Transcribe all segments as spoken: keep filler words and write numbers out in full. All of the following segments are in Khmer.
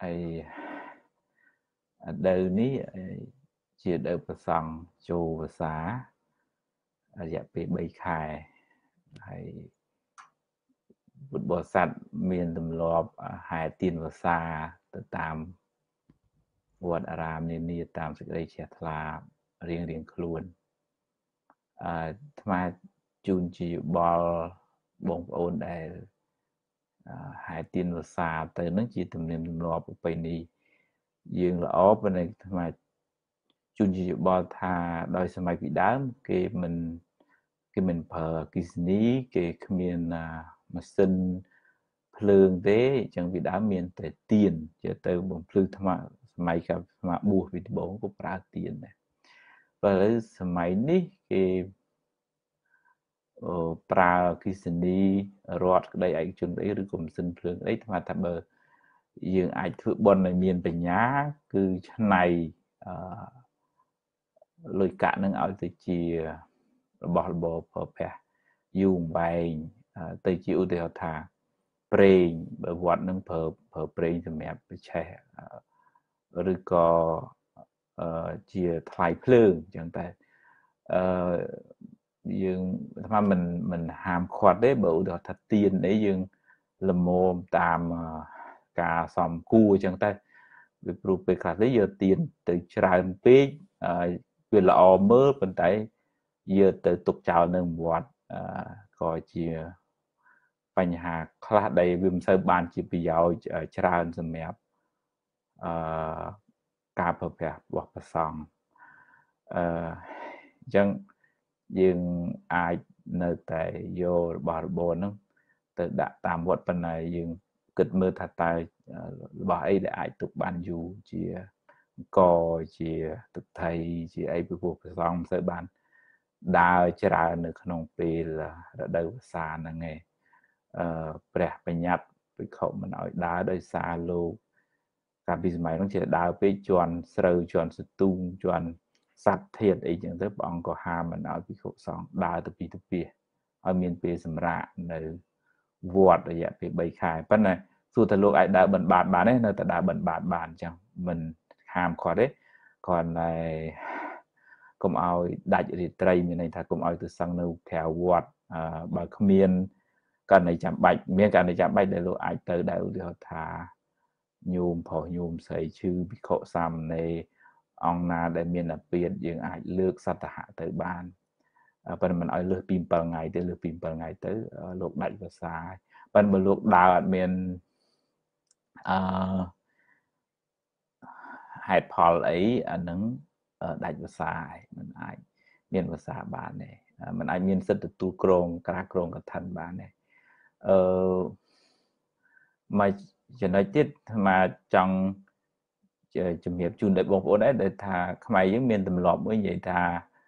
hay đời ní chia đời bờ sông châu bờ xá dạ bị bay khai hay bút bò sắt miền tầm lọp hai tiền bờ xa từ tam vượt aram nên ni tam sự đây chẹt là riêng riêng luôn à mà chun chỉ bò bông ôn để hai tiền bờ xa từ nó chỉ tầm miền tầm lọpไปนี่dương là ó bên này mà chun chỉ bò thà đôiสมัยពីដើមគេមិនគេមិនប្រើអគ្គិសនីគេគ្មានម៉ាស៊ីនភ្លើងទេអញ្ចឹងពីដើមមានតែទៀនជាទៅបំភ្លឺថ្មសម័យកាលថ្មបួសពីដំបូងក៏ប្រើទៀនដែរបើឥឡូវសម័យនេះគេប្រើអគ្គិសនីរដ្ឋក្តីឯកជនអីឬក៏ម៉ាស៊ីនភ្លើងអីថ្មថាបើយើងអាចធ្វើបន់ឲ្យមានបញ្ញាគឺឆ្នៃអឺលុយកាក់នឹងឲ្យទៅជារបស់របរប្រើប្រាស់យូរវែងទៅជាឧទាហរណ៍ថាប្រេងបើវត្តនឹងប្រើប្រើប្រេងសម្រាប់ប្រឆេះឬក៏ជាថ្លៃភ្លើងអញ្ចឹងតែអឺយើងថាមិនមិនហាមឃាត់ទេបើឧទាហរណ៍ថាទៀនអីយើងលមមតាមការសំគួរអញ្ចឹងតែវាព្រោះពេលខ្លះទៅយកទៀនទៅច្រើនពេកវាល្អមើលប៉ុន្តែយកទៅទុកចោលនៅវត្តក៏ជាបញ្ហាខ្លះដែលវាមិនសូវបានជាប្រយោជន៍ច្រើនសម្រាប់អឺការប្រើប្រាស់របស់ព្រះសង្ឃអឺអញ្ចឹងយើងអាចនៅតែយករបស់របរហ្នឹងទៅដាក់តាមវត្តប៉ុន្តែយើងគិតមើលថាតើរបស់អីដែលអាចទុកបានយូរជាអង្គជាទឹកថៃជាអីពីព្រោះព្រះសង្ឃមិនសូវបានដើរច្រើននៅក្នុងពេលរដូវវស្សាហ្នឹងឯងអឺព្រះបញ្ញត្តិភិក្ខុមិនឲ្យដើរដោយសារលោកកាលពីសម័យនោះជាដើរពេកជន់ស្រូវជន់សទូងជន់សត្វធាតុអីចឹងទៅព្រះអង្គក៏ហាមមិនឲ្យភិក្ខុសង្ឃដើរទៅពីទៅពីឲ្យមានពេលសម្រាកនៅវត្តរយៈពេលបីខែប៉ុន្តែសួរថាលោកអាចដើរបិណ្ឌបាតបានទេនៅតែដើរបិណ្ឌបាតបានអញ្ចឹងមិនហាមគាត់ទេគ្រាន់តែកុំឲ្យដាច់រាត្រីមានន័យថាកុំឲ្យទៅសឹងនៅក្រៅវត្តបើគ្មានករណីចាំបាច់មានករណីចាំបាច់ដែលលោកអាចទៅដែរឧទាហរណ៍ថាញោមប្រុសញោមស្រីឈឺភិក្ខុសាមណេរអង្គណាដែលមានអាពាធយើងអាចលើកសត្តហៈទៅបានប៉ុន្តែមិនឲ្យលើសពីbảyថ្ងៃទេលើសពីbảyថ្ងៃទៅលោកដាច់វស្សាប៉ុន្តែបើលោកដើរអត់មានអឺហេតុផលអីអានឹងដាច់វស្សាមិនអាចមានវស្សាបានទេមិនអាចមានសិទ្ធិទទួលក្រងក្រាស់ក្រងកឋិនបានទេអឺមកចំណុចទៀតមកចង់ជំរាបជូនដល់បងប្អូនដែរដែលថាខ្មែរយើងមានទម្លាប់មួយនិយាយថា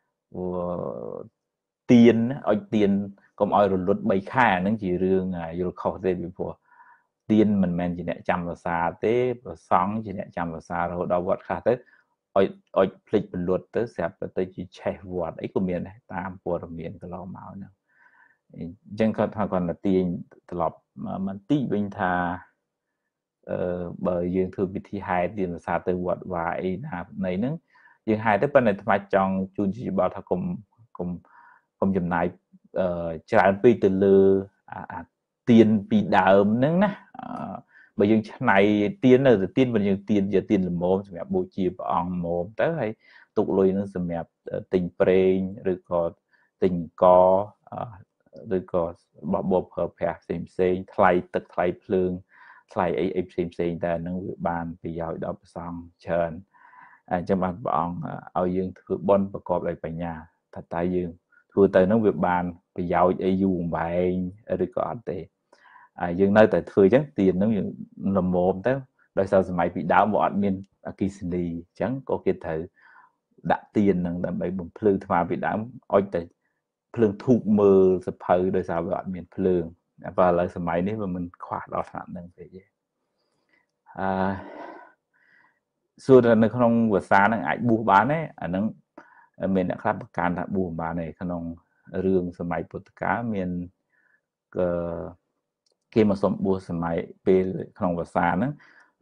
ទៀនឲ្យទៀនកុំឲ្យរលត់បីខែហ្នឹងជារឿងយល់ខុសទេពីព្រោះទៀនមិនមែនជាអ្នកចាំវស្សាទេព្រះសង្ឃជាអ្នកចាំវស្សារហូតដល់វត្តខ្លះទៅឲ្យឲ្យភ្លេចរលត់ទៅស្រាប់ទៅជាឆេះវត្តអីក៏មានដែរតាមព័ត៌មានកន្លងមកហ្នឹងអញ្ចឹងគាត់ថាគាត់ទៅទាញត្រឡប់បន្តិចវិញថាអឺបើយើងធ្វើពិធីហែទៀនវស្សាទៅវត្តវាអីណានៃហ្នឹងយើងហែទៅប៉ុន្តែថ្មចង់ជូនជាបល់ថាកុំកុំកុំចំណាយអឺច្រើនពេកទៅលើអាទៀនពីដើមហ្នឹងណាបើយើងឆ្នៃទៀននៅទៅទៀនបើយើងទៀនជាទៀនល្មមសម្រាប់បូជាព្រះអង្គល្មមទៅហើយទុកលុយនឹងសម្រាប់ទិញប្រេងឬក៏ទិញកឬក៏បបោប្រើប្រាស់ផ្សេងផ្សេងថ្លៃទឹកថ្លៃភ្លើងថ្លៃអីអីផ្សេងផ្សេងតែនឹងវាបានប្រយោជន៍ដល់ព្រះសង្ឃច្រើនអញ្ចឹងបានព្រះអង្គឲ្យយើងធ្វើបុណ្យប្រកបដោយបញ្ញាថាតើយើងធ្វើទៅនឹងវាបានប្រយោជន៍អីយូរអង្វែងឬក៏អត់ទេយើងនៅតែធ្វើអញ្ចឹងទៀនហ្នឹងយើងលមមទៅដោយសារសម័យពីដើមវាអត់មានអគ្គិសនីអញ្ចឹងក៏គេត្រូវដាក់ទៀនហ្នឹងដើម្បីបំភ្លឺថ្មពីដើមអុចតែភ្លើងធូបមើលសភៅដោយសារវាអត់មានភ្លើងបើឥឡូវសម័យនេះវាមិនខ្វះដល់ថ្នាក់ហ្នឹងទេអឺសួរនៅក្នុងភាសាហ្នឹងអាចបួសបានទេអាហ្នឹងមានអ្នកខ្លះប្រកាន់ថាបួសបានទេក្នុងរឿងសម័យពុទ្ធកាលមានគេមកសុំបួសសម័យពេលក្នុងភាសាហ្នឹង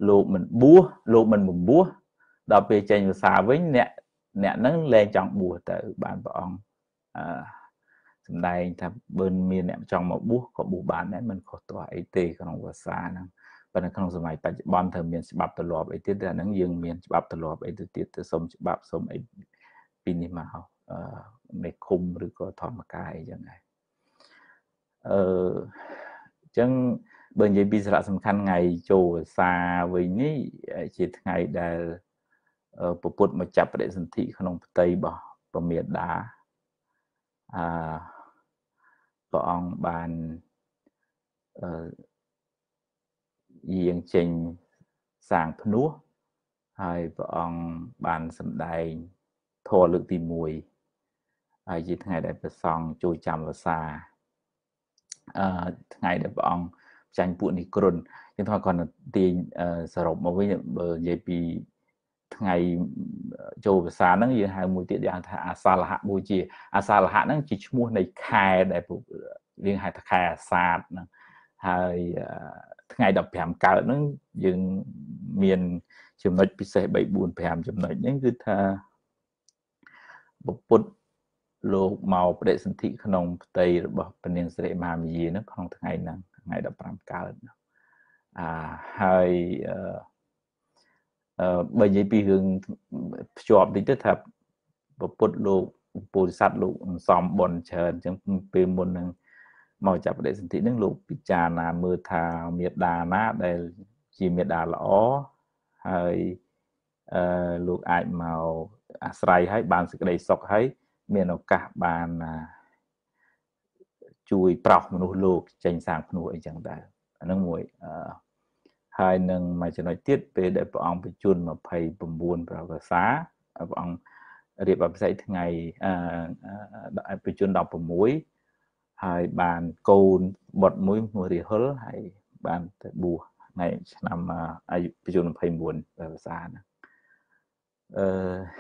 លោកមិនបួសលោកមិនបំបួសដល់ពេលចេញភាសាវិញអ្នកអ្នកហ្នឹងលែងចង់បួសទៅបានព្រះអង្គអឺសម្ដែងថាបើមានអ្នកចង់មកបួសក៏បួសបានដែរមិនខុសទាស់អីទេក្នុងភាសាហ្នឹងប៉ុន្តែក្នុងសម័យបច្ចុប្បន្នត្រូវមានច្បាប់ទម្លាប់អីទៀតតែហ្នឹងយើងមានច្បាប់ទម្លាប់អីទៅទៀតទៅសុំច្បាប់សុំអីពីនេះមកអឺមេឃុំឬក៏ធម្មកាយអីចឹងដែរអឺអញ្ចឹងបើនិយាយពីសារៈសំខាន់ថ្ងៃចូលវស្សាវិញនេះជាថ្ងៃដែលពពុទ្ធមកចាប់បដិសន្ធិក្នុងផ្ទៃរបស់ពមាតាអឺព្រះអង្គបានអឺយាងចេញសាងភ្នោះហើយព្រះអង្គបានសម្ដែងធម៌លើកទីមួយហើយជាថ្ងៃដែលព្រះសង្ឃចូលចាំវស្សាអឺថ្ងៃដែលព្រះអង្គចាញ់ពួកនិក្រុនយើងថាគាត់ទាញសរុបមកវិញបើនិយាយពីថ្ងៃចូលវស្សាហ្នឹងយើងហៅមួយទៀតយ៉ាងថាអាសាលហបូជាអាសាលហហ្នឹងជាឈ្មោះនៃខែដែលយើងហៅថាខែអាសាឍហ្នឹងហើយថ្ងៃដប់ប្រាំកើតហ្នឹងយើងមានចំណុចពិសេសបី បួន ប្រាំចំណុចហ្នឹងគឺថាពុទ្ធលោកមកបដិសន្ធិក្នុងផ្ទៃរបស់ព្រះនាងសិរិមហាមាយាហ្នឹងក្នុងថ្ងៃហ្នឹងថ្ងៃដប់ប្រាំកើតអាហើយអឺអឺបើនិយាយពីរឿងភ្ជាប់តិចទៅថាពុទ្ធលោកពោធិសត្វលោកសំបុណ្យច្រើនអញ្ចឹងពេលមុនហ្នឹងមកចាប់បដិសន្ធិហ្នឹងលោកពិចារណាមើលថាមេដាណាដែលជាមេដាល្អហើយអឺលោកអាចមកអាស្រ័យឲ្យបានសេចក្តីសុខហើយមានឱកាសបានជួយប្រោសមនុស្សលោកចេញសាងភ្នោះអីចឹងដែរអាហ្នឹងមួយអឺហើយនឹងមួយចំណុចទៀតពេលដែលព្រះអង្គបញ្ជូនยี่สิบเก้าប្រវសាព្រះអង្គរៀបអភិសេកថ្ងៃអឺបញ្ជូនដប់ប្រាំsáuហើយបានកូនបុត្រមួយមួយរាហុលហើយបានទៅបួសថ្ងៃឆ្នាំអាយុបញ្ជូនยี่สิบเก้าប្រវសាណាអឺ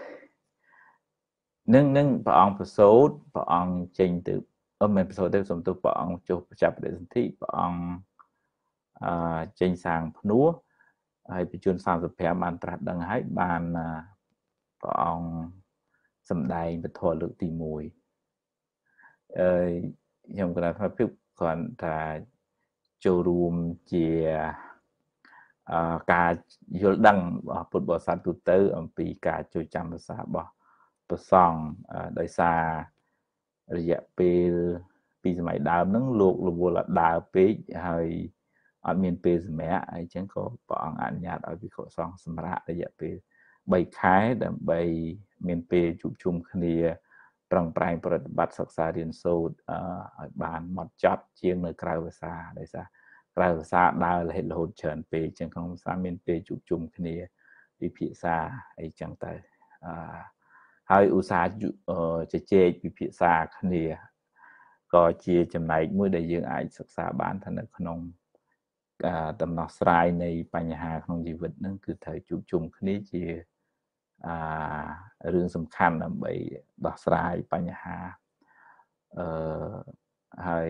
នឹងនឹងព្រះអង្គប្រសូតព្រះអង្គចេញទៅអត់មែនប្រសូតទេសំទោសព្រះអង្គចុះចាប់បដិសន្ធិព្រះអង្គអឺចេញសាងភ្នោះហើយបញ្ជូនសាមសិបប្រាំបានត្រាស់ដឹងហើយបានព្រះអង្គសម្ដែងពធលើកទីមួយអឺខ្ញុំគិតថាភាពគ្រាន់តែចូលរួមជាអឺការយល់ដឹងរបស់ពុទ្ធបរិស័ទទូទៅអំពីការចូលចាំភាសារបស់ព្រះសង្ឃដោយសាររយៈពេលពីសម័យដើមហ្នឹងលោករវល់ដើរពេកហើយអត់មានពេលសម្រាប់អីចឹងក៏ព្រះអង្គអនុញ្ញាតឲ្យភិក្ខុសង្ឃសម្រាប់រយៈពេលបីខែដើម្បីមានពេលជួបជុំគ្នាប្រឹងប្រែងប្រតិបត្តិសិក្សារៀនសូត្រឲ្យបានម៉ត់ចត់ជាងនៅក្រៅភាសាដោយសារក្រៅភាសាដើររហិតរហូតច្រើនពេកចឹងក្នុងភាសាមានពេលជួបជុំគ្នាពិភាក្សាអីចឹងទៅអឺហើយឧស្សាហ៍ជជែកពិភាក្សាគ្នាក៏ជាចំណែកមួយដែលយើងអាចសិក្សាបានថានៅក្នុងការដំណោះស្រាយនៃបញ្ហាក្នុងជីវិតហ្នឹងគឺត្រូវជួបជុំគ្នាជាអារឿងសំខាន់ដើម្បីដោះស្រាយបញ្ហាអឺហើយ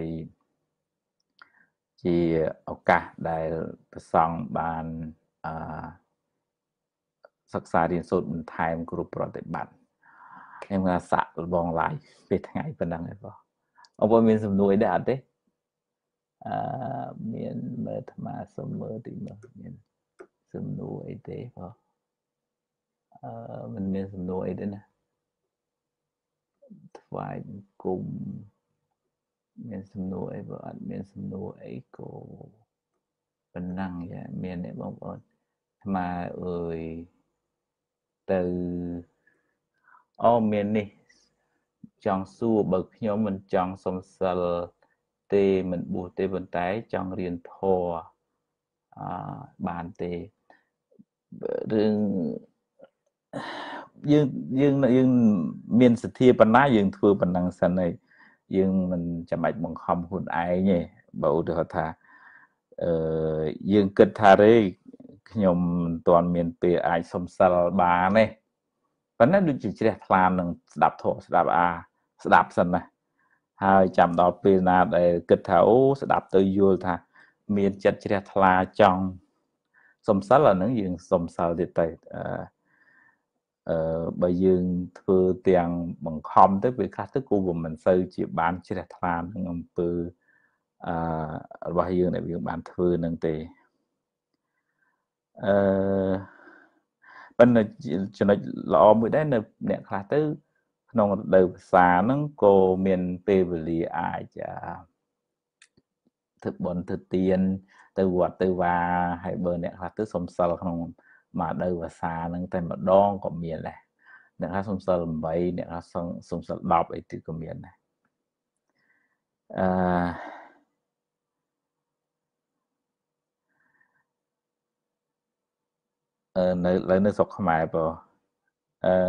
ជាឱកាសដែលព្រះសង្ឃបានអឺសិក្សារៀនសូត្របន្ថែមគ្រប់ប្រតិបត្តិខ្ញុំថាសាក់លបងឡាយពេលថ្ងៃប៉ុណ្ណឹងឯងបងអពុមានសំណួរអីដែរអត់ទេអឺមានមើលអាត្មាសុំមើលតិចមើលមានសំណួរអីទេបងអឺមិនមានសំណួរអីទេណាថ្វាយបង្គំមានសំណួរអីបើអត់មានសំណួរអីក៏ប៉ុណ្ណឹងយ៉ាមានទេបងប្អូនអាត្មាអើយទៅអូមាននេះចង់សួរបើខ្ញុំមិនចង់សំសិលទេមិនបួសទេប៉ុន្តែចង់រៀនធម៌អឺបានទេរឿងយើងយើងយើងមានសទ្ធាប៉ុណ្ណាយើងធ្វើប៉ុណ្ណឹងសិនហើយយើងមិនចាំបាច់បង្ខំខ្លួនឯងទេបើឧទាហរណ៍ថាអឺយើងគិតថារេខ្ញុំមិនទាន់មានពេលអាចសំសិលបានទេប៉ុន្តែដូចជាជ្រះថ្លានឹងស្ដាប់ធម៌ស្ដាប់អាស្ដាប់សិនណាហើយចាំដល់ពេលណាដែលគិតថាអូស្ដាប់ទៅយល់ថាមានចិត្តជ្រះថ្លាចង់សំសិលអាហ្នឹងយើងសំសិលទៀតទៅអឺអឺបើយើងធ្វើទាំងបង្ខំទៅវាខ្លះទៅគូវាមិនសូវជាបានជ្រះថ្លានឹងអំពើអឺរបស់យើងដែលយើងបានធ្វើនឹងទេអឺប៉ុន្តែចំណុចល្អមួយដែរនៅអ្នកខ្លះទៅក្នុងរដូវវស្សាហ្នឹងក៏មានពេលវេលាអាចធ្វើបុណ្យធ្វើទានទៅវត្តទៅវាហើយបើអ្នកខ្លះទៅសំសិលក្នុងមួយរដូវវស្សាហ្នឹងតែម្ដងក៏មានដែរអ្នកខ្លះសំសិលeightអ្នកខ្លះសំសិលtenអីទៀតក៏មានដែរអឺអឺនៅលើនៅស្រុកខ្មែរបើអឺ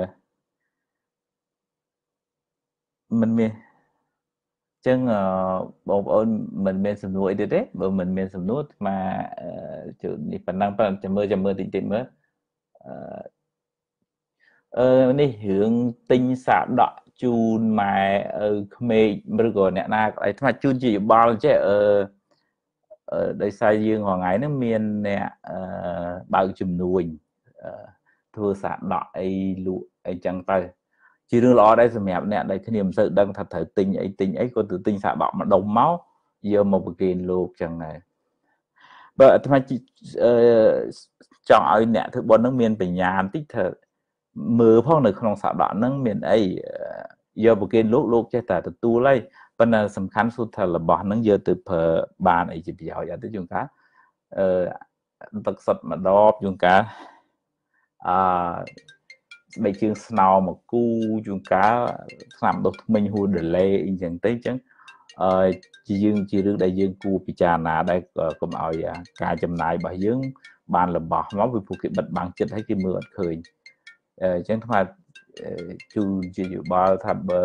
មិនមានចឹងបងប្អូនមិនមានសំណួរអីទៀតទេបើមិនមានសំណួរមកជួននេះប៉ុណ្ណឹងប៉ុន្តែចាំមើលចាំមើលតិចតិចមើលអឺអឺនេះរឿងទិញសាដក់ជូនម៉ែក្មេកឬក៏អ្នកណាអីថ្មជូនជាយោបល់ចេះអឺដោយសារយើងរងថ្ងៃហ្នឹងមានអ្នកអឺបើកជំនួញធ្វើសាដក់អីលក់អីចឹងទៅជារឿងល្អដែរសម្រាប់អ្នកដែលគ្នាមិនសូវដឹងថាត្រូវទិញអីទិញអីក៏ទៅទិញសាដក់មួយដុំមកយកមកប្រគេនលោកចឹងដែរបើអាត្មាអឺចង់ឲ្យអ្នកធ្វើបុណ្យហ្នឹងមានបញ្ញាបន្តិចធ្វើមើលផងនៅក្នុងសាដក់ហ្នឹងមានអីយកប្រគេនលោកលោកចេះតែទទួលហើយប៉ុន្តែសំខាន់សុទ្ធថារបស់ហ្នឹងយកទៅប្រើបានអីជាប្រយោជន៍អត់ទេជួនកាលអឺទឹកសុទ្ធមួយដបជួនកាលអឺស្បែកជើងស្នោមកគូជួនកាលស្នាមដុសធ្មេញហួរដលេអីចឹងទៅអញ្ចឹងអឺជាយើងជារឿងដែលយើងគួរពិចារណាដែរកុំឲ្យការចំណាយរបស់យើងបានរបស់មកពីពួកគេបិទបាំងចិត្តឲ្យគេមើលអត់ឃើញអញ្ចឹងថ្មជូនជាយោបល់ថាបើ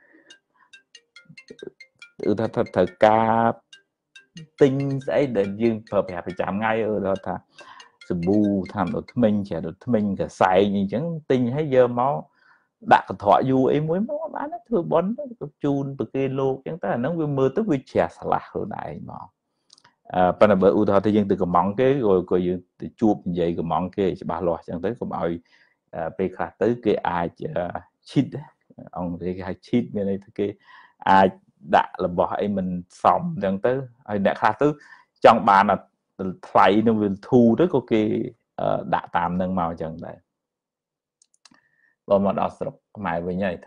គឺថាត្រូវការទិញស្អីដែលយើងប្រើប្រាស់ប្រចាំថ្ងៃគាត់ថាសាប៊ូថ្នាំដុសធ្មេញជ្រះដុសធ្មេញកសែងអីចឹងទិញឲ្យយកមកដាក់កន្ត្រកយូរអីមួយមកបានធ្វើបន់ជូនប្រគេនលោកចឹងតែអាហ្នឹងវាមើលទៅវាជ្រះឆ្លាស់ខ្លួនឯងមកអឺប៉ុន្តែបើឧទាហរណ៍ថាយើងទៅកំងគេក៏ក៏យើងទៅជួបនិយាយកំងគេច្បាស់លាស់ចឹងទៅកុំឲ្យពេលខ្លះទៅគេអាចឈីតអង្គគេហៅឈីតមានន័យថាគេអាចដាក់របស់អីមិនសមចឹងទៅហើយអ្នកខ្លះទៅចង់បានថ្លៃនឹងវាធូរទៅក៏គេដាក់តាមនឹងមកចឹងដែរបើមកដល់ស្រុកខ្មែរវិញហើយ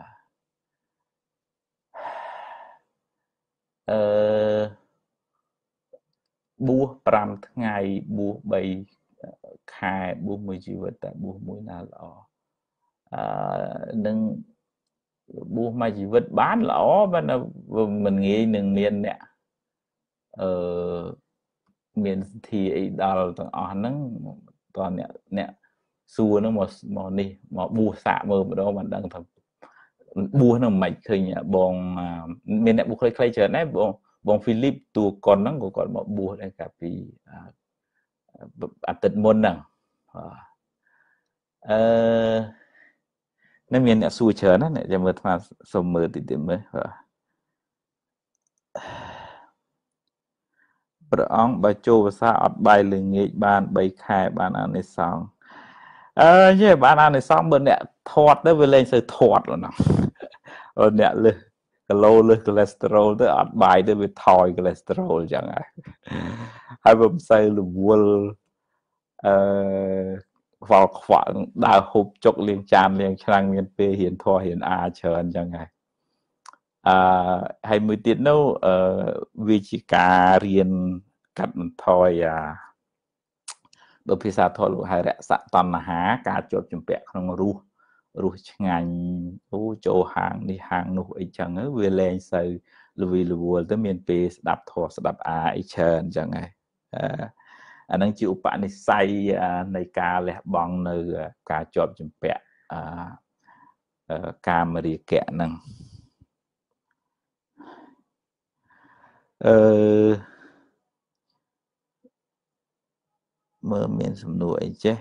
អឺបួសfiveថ្ងៃបួសthreeខែបួសមួយជីវិតតែបួសមួយណាល្អអឺនឹងបួសមួយជីវិតបានល្អប៉ុន្តែមិនងាយនឹងមានអ្នកអឺមានសទ្ធាអីដល់ទាំងអស់ហ្នឹងតើអ្នកអ្នកសួរហ្នឹងមកមកនេះមកបួសសាកមើលម្ដងមិនដឹងថាបួសហ្នឹងមិនឃើញបងមានអ្នកបួសខ្លីៗច្រើនដែរបងបងហ្វីលីបតួកុនហ្នឹងក៏គាត់មកបួសដែរកាលពីអាទិត្យមុនហ្នឹងអឺនឹងមានអ្នកសួរច្រើនណាអ្នកចាំមើលថ្មសុំមើលតិចទៀតមើលព្រះអង្គបើចូលភាសាអត់បាយល្ងាចបានthreeខែបានអានិសង្ឃអឺយេបានអានិសង្ឃបើអ្នកធាត់ទៅវាលែងសូវធាត់ហ្នឹងអូអ្នកលើសគីឡូលើសកូលេស្តេរ៉ុលទៅអត់បាយទៅវាថយកូលេស្តេរ៉ុលអញ្ចឹងហើយហើយវាមិនសូវរវល់អឺខ្វល់ខ្វាក់ដើរហូបចុកលាងចានលាងឆ្នាំងមានពេលរៀនធោះរៀនអាច្រើនអញ្ចឹងហើយអឺហើយមួយទៀតនោះអឺវាជាការរៀនកាត់បន្ថយអាបើភាសាធម៌លោកហៅរសតណ្ហាការជាប់ជំពាក់ក្នុងរសរសឆ្ងាញ់អូចូលហាងនេះហាងនោះអីចឹងវាលែងសូវលវីលវល់ទៅមានពេលស្ដាប់ធម៌ស្ដាប់អាអីច្រើនអញ្ចឹងហើយអឺអានឹងជាឧបនិស្ស័យនៃការលះបង់នៅការជាប់ជំពាក់អឺកាមរាគៈហ្នឹងអឺមើលមានសំណួរអីចេះ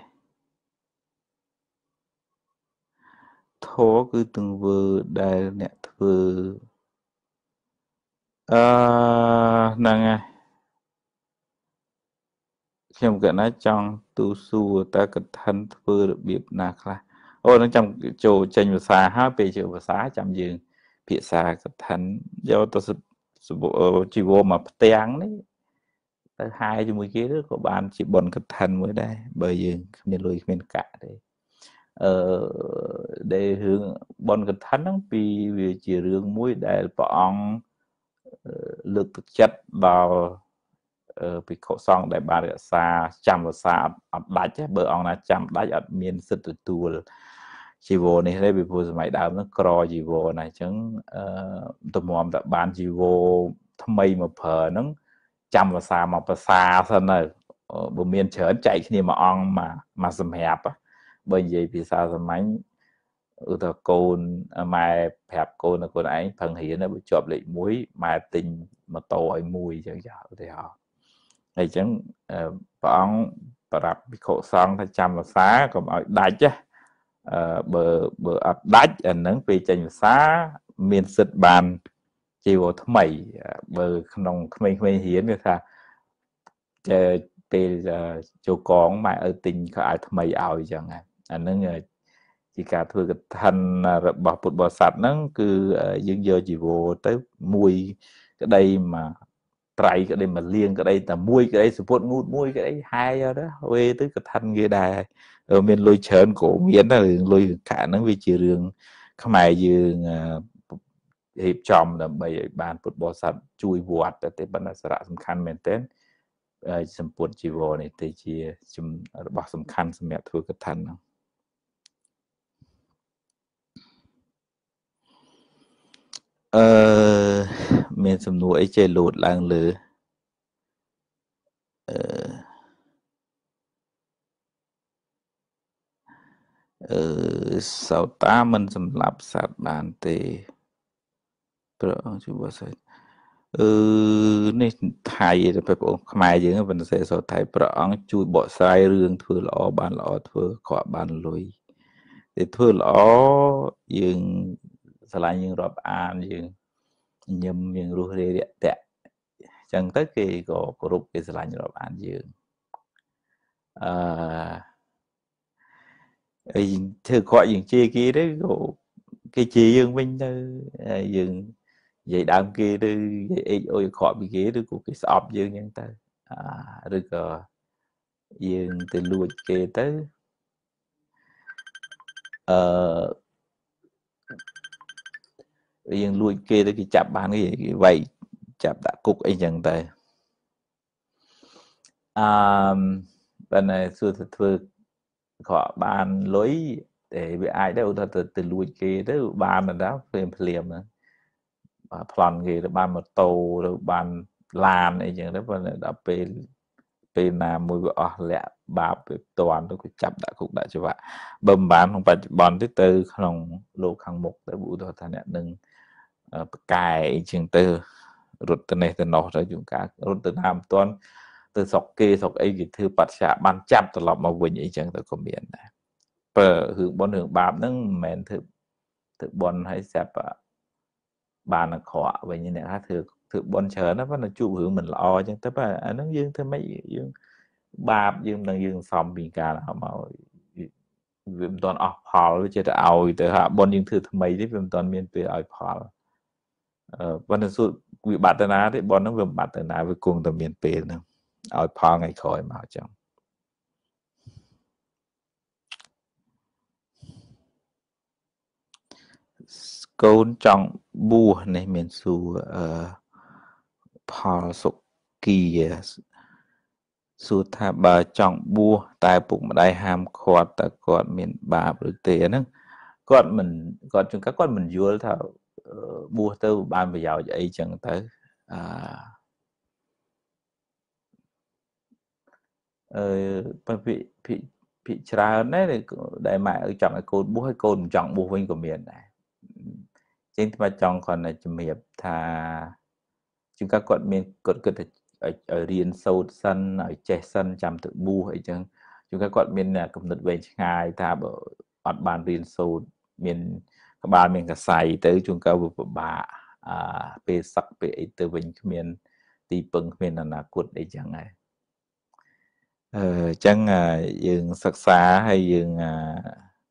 ធម៌គឺទង្វើដែលអ្នកធ្វើអឺហ្នឹងហើយ Khiêm cái nói trong tu su ta cực thân vừa được biết nà khla ô nó trong chỗ tranh và xa ha về chỗ và xa chăm dương phía xa cực thân do ta sự sự bộ chỉ vô mà tiếng đấy tới hai cho mười kia đó của bạn chỉ bòn cực thân mới đây bởi dương không nên lùi bên cả đấy ờ để hướng bòn cực thân nó vì vì chỉ riêng mũi để bọn lực thực chất vào ពីខុសង្ឃដែលបានរក្សាចាំរក្សាអត់ដាច់បើអង្គណាចាំដាច់អត់មានសិទ្ធិទទួលជីវរនេះទេពីព្រោះសម័យដើមហ្នឹងក្រជីវរណាអញ្ចឹងអឺតម្រាំតែបានជីវរថ្មីមកប្រើហ្នឹងចាំរក្សាមកភាសាសិនទៅបើមានច្រើនចែកគ្នាមួយអង្គមកមកសម្រាប់បើនិយាយភាសាសាមញ្ញឧទាហរណ៍កូនម៉ែប្រាប់កូនកូនឯងផឹងរៀនបើជាប់លេខមួយម៉ែទិញម៉ូតូឲ្យមួយអញ្ចឹងចាឧទាហរណ៍ ហើយអញ្ចឹងព្រះអង្គប្រាប់ភិក្ខុសង្ឃថាចាំភាសាកុំឲ្យដាច់ណាអឺបើបើអត់ដាច់អាហ្នឹងពេលចេញភាសាមានសិទ្ធិបានជីវរថ្មីបើក្នុងក្មេងៗរៀនគេថាចេពេលចូលកងម៉ែឲ្យទិញខោអាវថ្មីឲ្យអញ្ចឹងអាហ្នឹងជាការធ្វើកថារបស់ពុទ្ធបរិស័ទហ្នឹងគឺយើងយកជីវរទៅមួយក្តីមក ត្រៃក្តីមកលៀងក្តីតែមួយក្តីសពុតងូតមួយក្តីហាយទៅវេទៅកថាគេដែរមានលុយច្រើនក៏មានដែររឿងលុយកាក់ហ្នឹងវាជារឿងខ្មែរយើងរៀបចំដើម្បីឲ្យបានពុទ្ធបរិស័ទជួយវត្តតែប៉ុន្តែសារៈសំខាន់មែនទែនសម្ពុតជីវរនេះទៅជារបស់សំខាន់សម្រាប់ធ្វើកថាហ្នឹងអឺមានសំណួរអីចេះលោតឡើងលើអឺអឺសោតាមិនសម្លាប់សត្វបានទេព្រះអង្គជួយបរិស័ទអឺនេះថៃទៅបងប្អូនខ្មែរយើងមិនសរសេរសថៃព្រះអង្គជួយបកស្រាយរឿងធ្វើល្អបានល្អធ្វើខកបានលុយតែធ្វើល្អយើងឆ្លាញ់យើងរាប់អានយើងញឹមយើងរស់រាយរាក់ទាក់អញ្ចឹងទៅគេក៏គោរពគេឆ្លាញ់រាប់អានយើងអឺអីធ្វើខកយើងជេរគេទៅក៏គេជេរយើងវិញទៅយើងនិយាយដើមគេទៅនិយាយអេចអុយខកពីគេឬក៏គេស្អប់យើងអញ្ចឹងទៅឬក៏យើងទៅលួចគេទៅអឺយើងលួចគេទៅគេចាប់បានគេវាយចាប់ដាក់គុកអីចឹងទៅអឺបើណែសួរទៅធ្វើខកបានលុយតែវាអាចដែរឧទាហរណ៍ទៅទៅលួចគេទៅបានដល់ភ្លាមភ្លាមហ្នឹងប្លន់គេទៅបានម៉ូតូទៅបានឡានអីចឹងទៅប៉ុន្តែដល់ពេលពេលណាមួយវាអស់លាក់បាបវាផ្ទាន់ទៅគេចាប់ដាក់គុកដាក់ច្បាប់បើមិនបានក្នុងបច្ចុប្បន្នទេទៅក្នុងលោកខាងមុខទៅឧទាហរណ៍ថាអ្នកនឹងប្រកែអីចឹងទៅរត់ទៅនេះទៅនោះទៅជួនកាលរត់ទៅណាមិនទាន់ទៅស្រុកគេស្រុកអីគេធ្វើបច្ចៈបានចាប់ត្រឡប់មកវិញអីចឹងទៅក៏មានដែរបើរឿងបុណ្យរឿងបាបហ្នឹងមិនមែនធ្វើធ្វើបុណ្យឲ្យស្រាប់បានអាក្រក់វិញអ្នកថាធ្វើធ្វើបុណ្យច្រើនណាប៉ុន្តែជួបរឿងមិនល្អអញ្ចឹងទៅបើអាហ្នឹងយើងធ្វើម៉េចយើងបាបយើងនឹងយើងសំពីការមកវាមិនទាន់អស់ផលវាចេះតែឲ្យទៅហាបុណ្យយើងធ្វើថ្មីទេវាមិនទាន់មានពេលឲ្យផលអឺប៉ុន្តែសួរវិបត្តិណាទេបុណ្យហ្នឹងវាវិបត្តិណាវាគង់តែមានពេលហ្នឹងឲ្យផលថ្ងៃក្រោយមកអញ្ចឹងកូនចង់បួសនេះមានសួរអឺផលសុគីសួរថាបើចង់បួសតែពុកម្ដាយហាមឃាត់តើគាត់មានបាបឬទេហ្នឹងគាត់មិនគាត់ជួនកាលគាត់មិនយល់ថាបួសទៅបានប្រយោជន៍អីចឹងទៅអឺអឺបើពីពីពីច្រើនណាស់ដែលម៉ែឲ្យចង់ឲ្យកូនបួសឲ្យកូនមិនចង់បួសវិញក៏មានដែរចឹងថ្មចង់គាត់តែជំរាបថាជួនកាលគាត់មានគាត់គិតថាឲ្យរៀនសូត្រសិនឲ្យចេះសិនចាំទៅបួសអីចឹងជួនកាលគាត់មានគំនិតវែងឆ្ងាយថាបើអត់បានរៀនសូត្រមានក្បាលមានកសៃទៅជួនកាលវាពិបាកអាពេលសឹកពេលអីទៅវិញគ្មានទីពឹងគ្មានអនាគតអីចឹងហើយ ờ chẳng à, dương sắc xa hay dương à,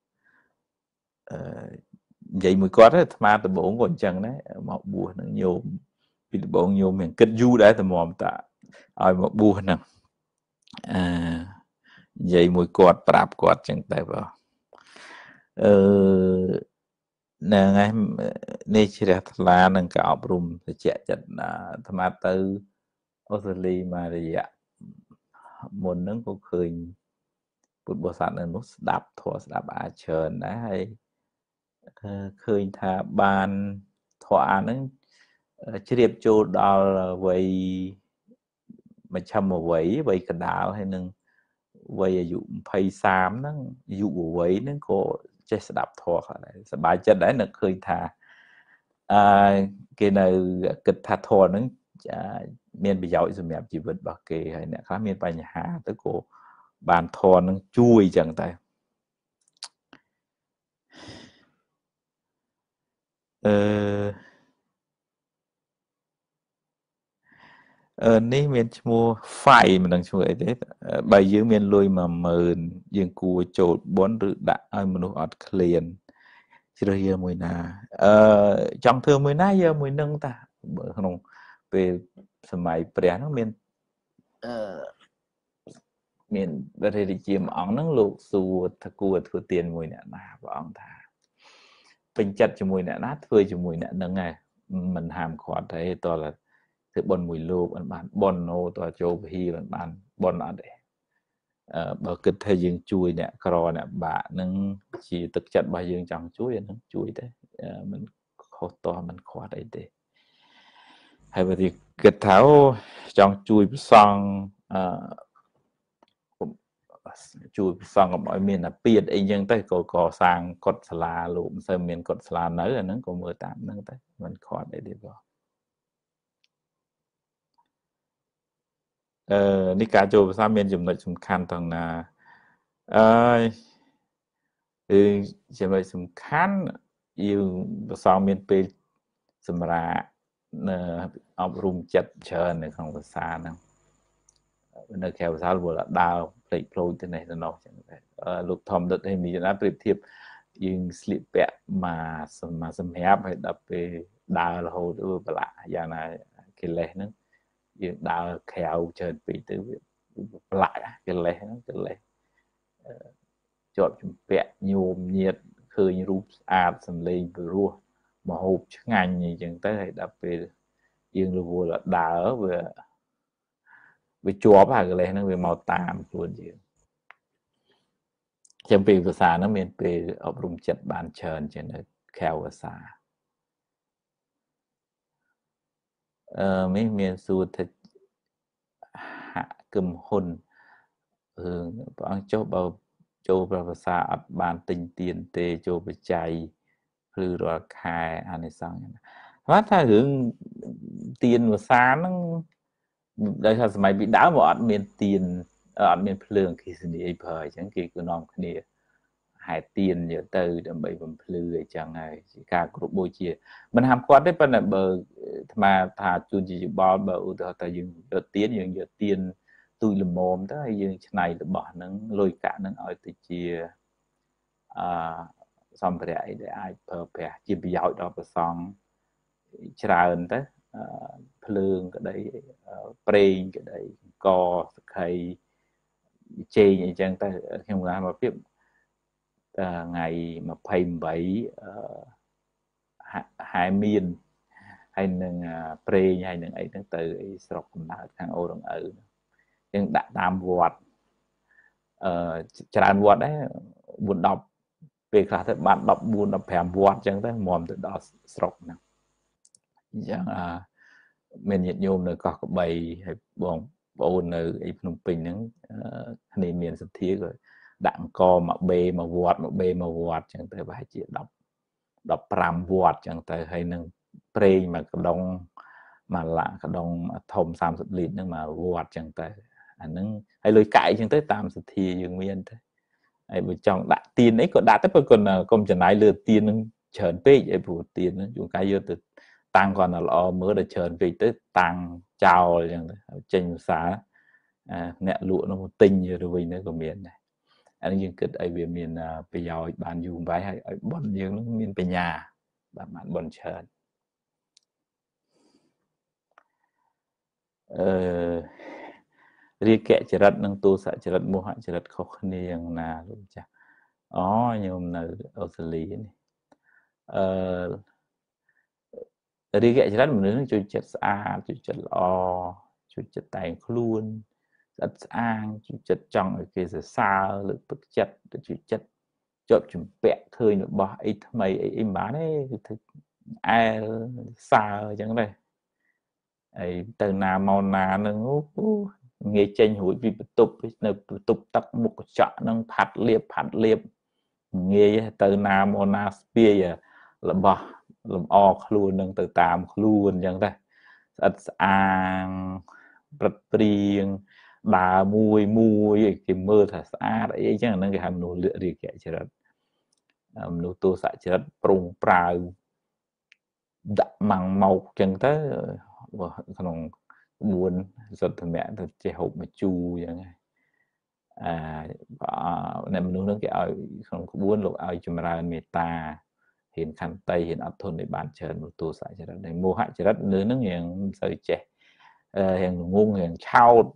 ờ, vậy mới có đấy mà từ bốn còn chẳng đấy một buồn nó nhiều vì bốn nhiều mình kết du đấy từ mồm ta ai một buồn nè à vậy mới quạt prap quạt chẳng tại vào ờ nè ngay nê chỉ là nâng cả ập rùm thì chạy chặt là tham gia từ Australia mà thì dạ muốn nâng có khơi bút bò sát nâng nút đạp thua đạp à trơn đấy hay khơi thà bàn thỏa nâng chỉ điệp chỗ đó là vậy mà chăm một vậy vậy cả đạo hay nâng vậy dụ pay xám nó dụ vậy nó có chết đạp thua này bài chất đấy là khơi thà à, cái này kịch thà thua nó miền bị giỏi rồi mẹ chỉ vật bảo kê hay nè khá miền bài nhà hạ tới cổ bàn thò nó chui chẳng tay ờ ờ ní miền mua phải mà đằng chung ấy thế bài dưới miền lùi mà mờn dương cua trộn bốn rự đã ai mà nó ọt liền chỉ rồi giờ mùi nà ờ trong thơ mùi ná giờ mùi nâng ta bởi không về sớm mai bè nó miền ờ miền bờ thì chìm ỏng nâng lục xù thật cua thừa tiền mùi nè mà bọn ta bình chặt cho mùi nè nát thôi cho mùi nè nâng này mình hàm khó thấy to là thứ bon mùi lô bạn bạn bon nô to châu hi bạn bạn bon ở đây bờ kịch thời dương chui nè cò nè bà nâng chỉ thực chất bà dương chẳng chuối nâng chui đấy mình khó to mình khó đấy để hay vậy thì kịch tháo trong chui xong chui xong ở mọi miền là biệt ấy nhưng tới cổ cò sang cột xà lụm sơn miền cột xà nới là nó có mưa tạm nó tới mình khó để đi vào ờ ní cá chua sang miền dùng nội dùng khăn thằng là ơi ừ chỉ vậy dùng khăn yêu sang miền pe sầm ra ở room chặt chờ này không có xa đâu nơi khéo sao vừa là đào plei ploi thế này nó lục thòm đợt hay mình đã ប្រៀបធៀបយើងស្លៀកពាក់មកសម្សម្រាប់ឲ្យដល់ពេលដើររហូតទៅប្រឡាក់យ៉ាងណាកិលេសហ្នឹងយើងដើរក្រៅច្រើនពេកទៅវាប្រឡាក់កិលេសហ្នឹងកិលេសជាប់ជំពាក់ញោមញៀតឃើញរូបស្អាតសម្លេងព្រោះមហូបឆ្ងាញ់អីចឹងទៅហើយដល់ពេលយើងរវល់ដើរវាវាជាប់ហើយកលេសហ្នឹងវាមកតាមខ្លួនយើងចាំពីភាសាហ្នឹងមានពេលអប់រំចិត្តបានច្រើនជាងនៅខែភាសាអឺមានមានសួរថាហាក់គឹមហ៊ុនរឿងព្រះអង្គចុះបើចូលប្រភាសាអត់បានទិញទៀនទេចូលបច្ច័យឬរាល់ខែអានិសង្ឃគាត់ថារឿងទៀនភាសាហ្នឹងដោយសារសម័យពីដើមមកអត់មានទៀនអត់មានភ្លើងអគ្គិសនីអីប្រើអញ្ចឹងគេក៏នាំគ្នាហែទៀនយកទៅដើម្បីបំភ្លឺអញ្ចឹងហើយជាការគ្រប់បូជាមិនហាមគាត់ទេប៉ុន្តែបើអាត្មាថាជួនជាយោបល់បើឧទាហរណ៍ថាយើងយកទៀនយើងយកទៀនទូចល្មមទៅហើយយើងច្នៃរបស់ហ្នឹងលុយកាក់ហ្នឹងឲ្យទៅជាអឺសម្ភារៈអីដែលអាចប្រើប្រាស់ជាប្រយោជន៍ដល់ព្រះសង្ឃច្រើនទៅភ្លើងក្តីប្រេងក្តីកសក្ខីជេងអីចឹងទៅខ្ញុំថាមកភាពថ្ងៃម្ភៃប្រាំអឺហើយមានហើយនឹងប្រេងហើយនឹងអីហ្នឹងទៅស្រុកកំណើតខាងអូរងឪយើងដាក់តាមវត្តអឺច្រើនវត្តដែរបួនដប់ពេលខ្លះទៅបានដប់បួន ដប់ប្រាំវត្តអញ្ចឹងទៅមុំទៅដល់ស្រុកហ្នឹងអញ្ចឹងអឺមានញាតិញោមនៅកោះកបីហើយបងប្អូននៅអីភ្នំពេញហ្នឹងគ្នាមានសទ្ធាក៏ដាក់អង្គមកបេមកវត្តមកបេមកវត្តអញ្ចឹងទៅប្រហែលជាដប់ ដប់ប្រាំវត្តអញ្ចឹងទៅហើយនឹងប្រេងមួយកដុងមួយឡាកដុងធំសាមសិបលីត្រហ្នឹងមកវត្តអញ្ចឹងទៅអាហ្នឹងហើយលុយកាក់អញ្ចឹងទៅតាមសទ្ធាយើងមានទៅហើយបើចង់ដាក់ទៀនអីក៏ដាក់ទៅព្រោះគាត់កុំចំណាយលើទៀនហ្នឹងច្រើនពេកឲ្យព្រោះទៀនហ្នឹងជួនកាលយកទៅតាំងគាត់ល្អមើលដល់ច្រើនពេកទៅតាំងចោលអញ្ចឹងទៅចេញភាសា à nè lụa nó một tinh như rồi nó có miền này anh dương kịch ở về miền bây giờ bạn dùng váy hay ở bọn dương nó miền về nhà bạn bạn bọn chờ ờ riêng kệ chỉ rất năng tu sợ chỉ rất mua hại chỉ rất khó khăn như nào luôn chả ó nhưng mà ở xử lý này ờ riêng kệ chỉ rất một đứa chui chết xa chui chết lo chui chết tay luôn rất an chui chết trong ở kia giờ xa lực tức chất chui chết chụp chụp vẽ khơi nữa bỏ ít mày em bán ấy ai xa chẳng đây ấy từ nào màu nào nó nghe tranh hủi vì tục nó tục tập một chọn nó phạt liệp phạt liệp nghe từ nào màu nào spia là bỏ làm o luôn nâng từ tam luôn chẳng đây ít an bật riêng bà mùi mùi cái mơ thật xa đấy chứ là nó cái hàm nụ lựa gì kệ chứ nụ tu sạ chết prung prau đặt măng màu chân tới không buồn giật thằng mẹ thật chế hộp mà chu vậy này à này mình nói cái ai không có buồn lúc ai chùm ra meta hiện khăn tây hiện ấp thôn để bán chơi một tu sạ chết này mua hại chết nữa nó hiện sợi trẻ hiện ngung hiện trao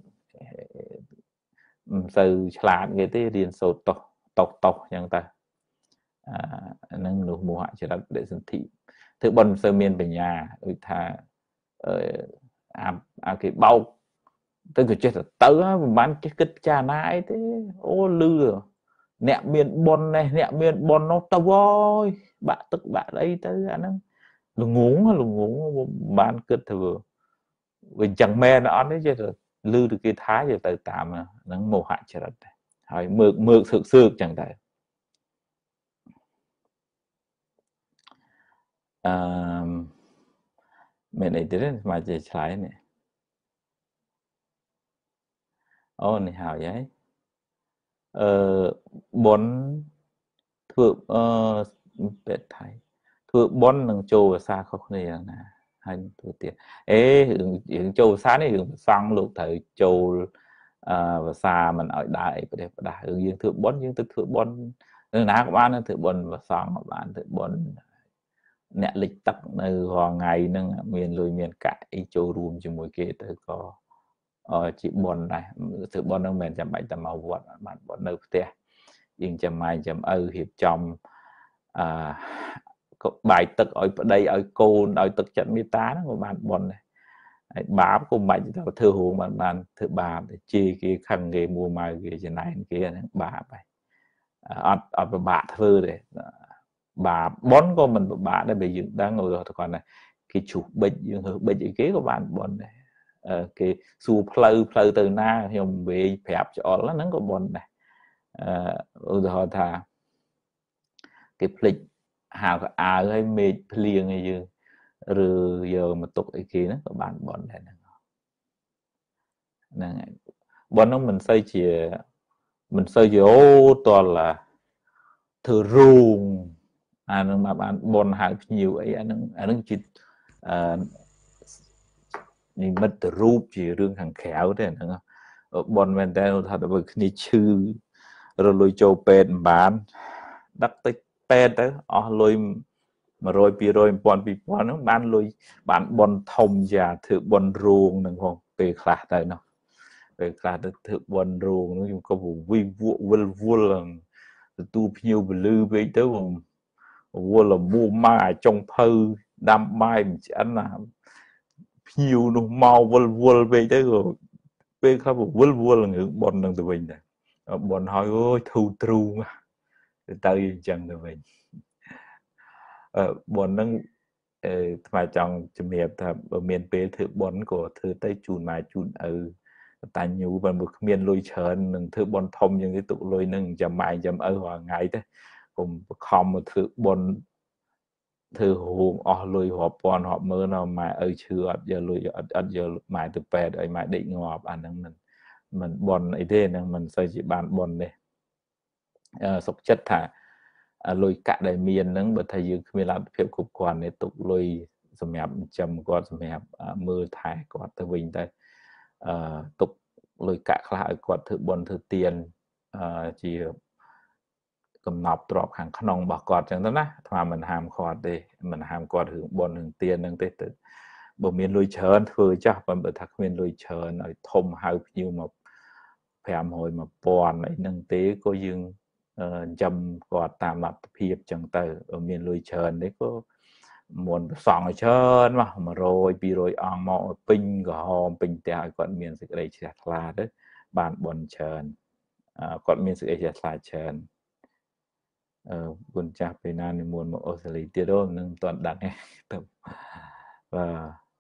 từ lạt cái thế điền sâu tộc tộc tộc chẳng ta nâng nụ mua hại chết để dân thị thứ bần sơ miên về nhà ơi thà à, à cái bao tôi cứ chết là tớ bán cái kích cha nái thế ô lư nẹ miền bon này nẹ miền bon nó tao ơi bạn tức bạn đây tới anh nó lùng ngúng lùng ngúng bán kích thừa vì chẳng mê nó ăn đấy chứ rồi lư được cái thái giờ từ tạm mà nó mồ hại chết rồi hỏi mượt mượt thực sự chẳng tại à, mẹ này tới mà chỉ trái này ô này hào vậy ờ bốn thượng ờ biệt thái thượng bốn nâng châu và xa không này là hai thượng tiền ê hướng châu xa này hướng sang lúc thời châu và xa mình ở đại để đại hướng dương thượng bốn dương tức thượng bốn nơi nào cũng ăn thượng bốn và sang bạn thượng bốn nẹ lịch tập nơi vào ngày nâng miền lùi miền cãi châu rùm cho mỗi kia tới có ờ, chị buồn này sự buồn ông mình chăm bảy tầm màu vọt bạn buồn đâu thế nhưng chăm mai chăm ư hiệp trong à, bài tức ở đây ở cô ở tức trận mi tá của bạn buồn này bá cùng mạnh tao thư hồn bạn bạn thứ ba để chi cái khăn nghề mua mai cái trên này kia bà bài ở ở bà thư để bà bón con mình bà đã bị dựng đang ngồi rồi còn này cái chủ bệnh dương bệnh kế của bạn buồn này cái su pleu pleu từ na hiểm về phép cho nó nó có buồn này rồi thà cái lịch hào à hay mệt liền hay gì rồi giờ mà tục cái kia nó có bạn buồn này này bọn nó mình xây chỉ mình xây chỉ ô toàn là thừa ruồng à mà bạn buồn hàng nhiều ấy anh anh chỉ nhưng mất rúp chỉ riêng hàng khéo thế nữa bọn mình đây thật là bởi khi chư rồi lùi châu bền bán đắc tích bền đó ở lùi mà rồi bị rồi bọn bị bọn nó bán lùi bán bọn thông giả thử bọn ruồng nâng không về khá đây nó về khá thử bọn ruồng nó có vụ vi vụ vul vul là tu nhiều bự lư về tới vùng vua là mua mai trong phư đam mai mình chỉ ăn là nhiều nó mau vul vul về tới rồi về khá vụ vul vul là người bọn nâng từ mình này bọn hỏi ôi thu tru mà tới chân từ mình bọn nâng mà trong chùm hiệp ở miền Tây thử bọn của thư Tây chùn mà chùn ở ta nhiều và một miền lôi trơn nâng thử bọn thông những cái tụ lôi nâng chầm mai chầm ở hòa ngày thế cùng không một thử bọn thử hồn ở lôi họp bọn họ mơ nào mà ở chưa giờ lôi ở giờ mãi từ bè đợi mãi định ngọt anh nâng mình mình bọn ấy thế nâng mình xây chỉ bàn bọn này sốc chất thả lôi cả đại miền nâng bởi thầy dương mình làm phép cục quản để tục lôi dùm hẹp chầm quạt dùm hẹp mưa thải quạt từ bình đây tục លុយកាក់ខ្លះឲ្យគាត់ធ្វើបុណ្យធ្វើទានអឺជាកំណប់ទ្របខាងក្នុងរបស់គាត់ចឹងទៅណាអាមិនហាមគាត់ទេមិនហាមគាត់រឿងបុណ្យរឿងទានហ្នឹងទេទៅបើមានលុយច្រើនធ្វើចាស់បើបើថាគ្មានលុយច្រើនឲ្យធំហៅភ្ញៀវមកfive hundred one thousandអីហ្នឹងទេក៏យើងចាំគាត់តាមលទ្ធភាពចឹងទៅមានលុយច្រើនទេក៏មុនប្រសងឲ្យច្រើនមកone hundred two hundredអង្គមកពេញក្រហមពេញផ្ទះឲ្យគាត់មានសេចក្តីជ្រះថ្លាទៅបានបុណ្យច្រើនគាត់មានសេចក្តីជ្រះថ្លាច្រើនអឺគុណចាស់ពេលណានិមន្តមកអូស្ត្រាលីទៀតហ្នឹងមិនទាន់ដឹងទេទៅបាទ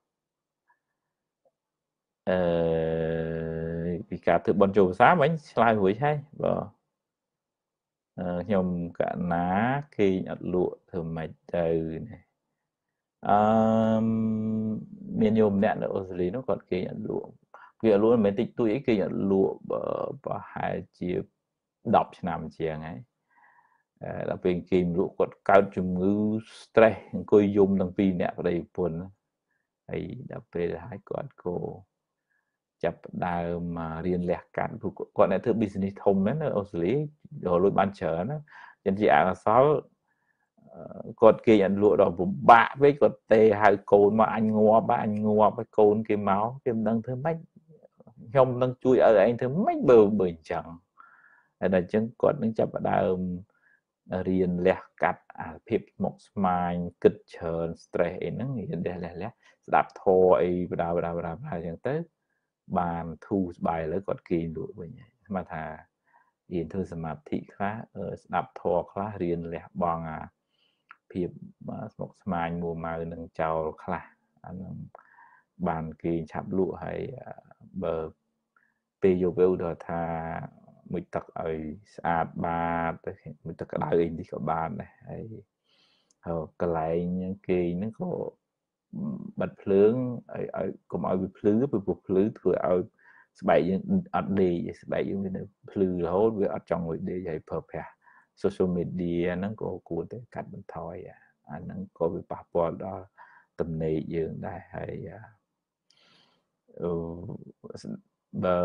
អឺពីការធ្វើបុណ្យចូលភាសាមិញឆ្លើយរួចហើយបាទខ្ញុំកណាគេអត់លក់ធ្វើម៉េចទៅអឺមានយោមម្នាក់នៅអូស្ត្រាលីនោះគាត់គេអត់លក់គេអត់លក់មិនតិចតួចអីគេអត់លក់ប្រហែលជាtenឆ្នាំជាងហើយដល់ពេលគេលក់គាត់កើតជំងឺ stress អង្គុយយំទាំងពីរអ្នកប្តីប្រពន្ធហើយដល់ពេលហើយគាត់ក៏ចាប់ដើមរៀនលះកាត់គាត់អ្នកធ្វើ business ធំណាស់នៅអូស្ត្រាលីរលួយបានច្រើនណាចឹងជាអកុសលគាត់គេអត់លក់ដល់ពិបាកពេកគាត់ទេហៅកូនមកអញងាប់អញងាប់ឲ្យកូនគេមកគេមិនដឹងធ្វើម៉េចខ្ញុំនឹងជួយឲ្យឯងធ្វើម៉េចបើបើអញ្ចឹងហើយដល់អញ្ចឹងគាត់នឹងចាប់ដើមរៀនលះកាត់អាភាពស្មុគស្មាញគិតច្រើន stress អីហ្នឹងរៀនលះលះលះស្ដាប់ធម៌អីបដាបដាបដាអញ្ចឹងទៅបានធូរស្បើយលើគាត់គេលក់វិញស្មានថារៀនធ្វើសមាធិខ្លះស្ដាប់ធម៌ខ្លះរៀនលះបង់អាភាពស្មុគស្មាញមួម៉ៅនឹងចោលខ្លះអានឹងបានគេឆាប់លក់ហើយបើពេលយកទៅដល់ថាមួយទឹកឲ្យស្អាតបាតមួយទឹកក្តៅអីនេះក៏បានដែរហើយកន្លែងគេហ្នឹងក៏បិទភ្លើងឲ្យឲ្យកុំឲ្យវាភ្លឺព្រោះភ្លឺធ្វើឲ្យស្បែកយើងអត់ដេកស្បែកយើងវានៅភ្លឺរហូតវាអត់ចង់ឲ្យដេកហើយប្រើប្រាស់ social media ហ្នឹងក៏គួរតែកាត់បន្ថយអាហ្នឹងក៏វាប៉ះពាល់ដល់ទំនេរយើងដែរហើយអឺបើ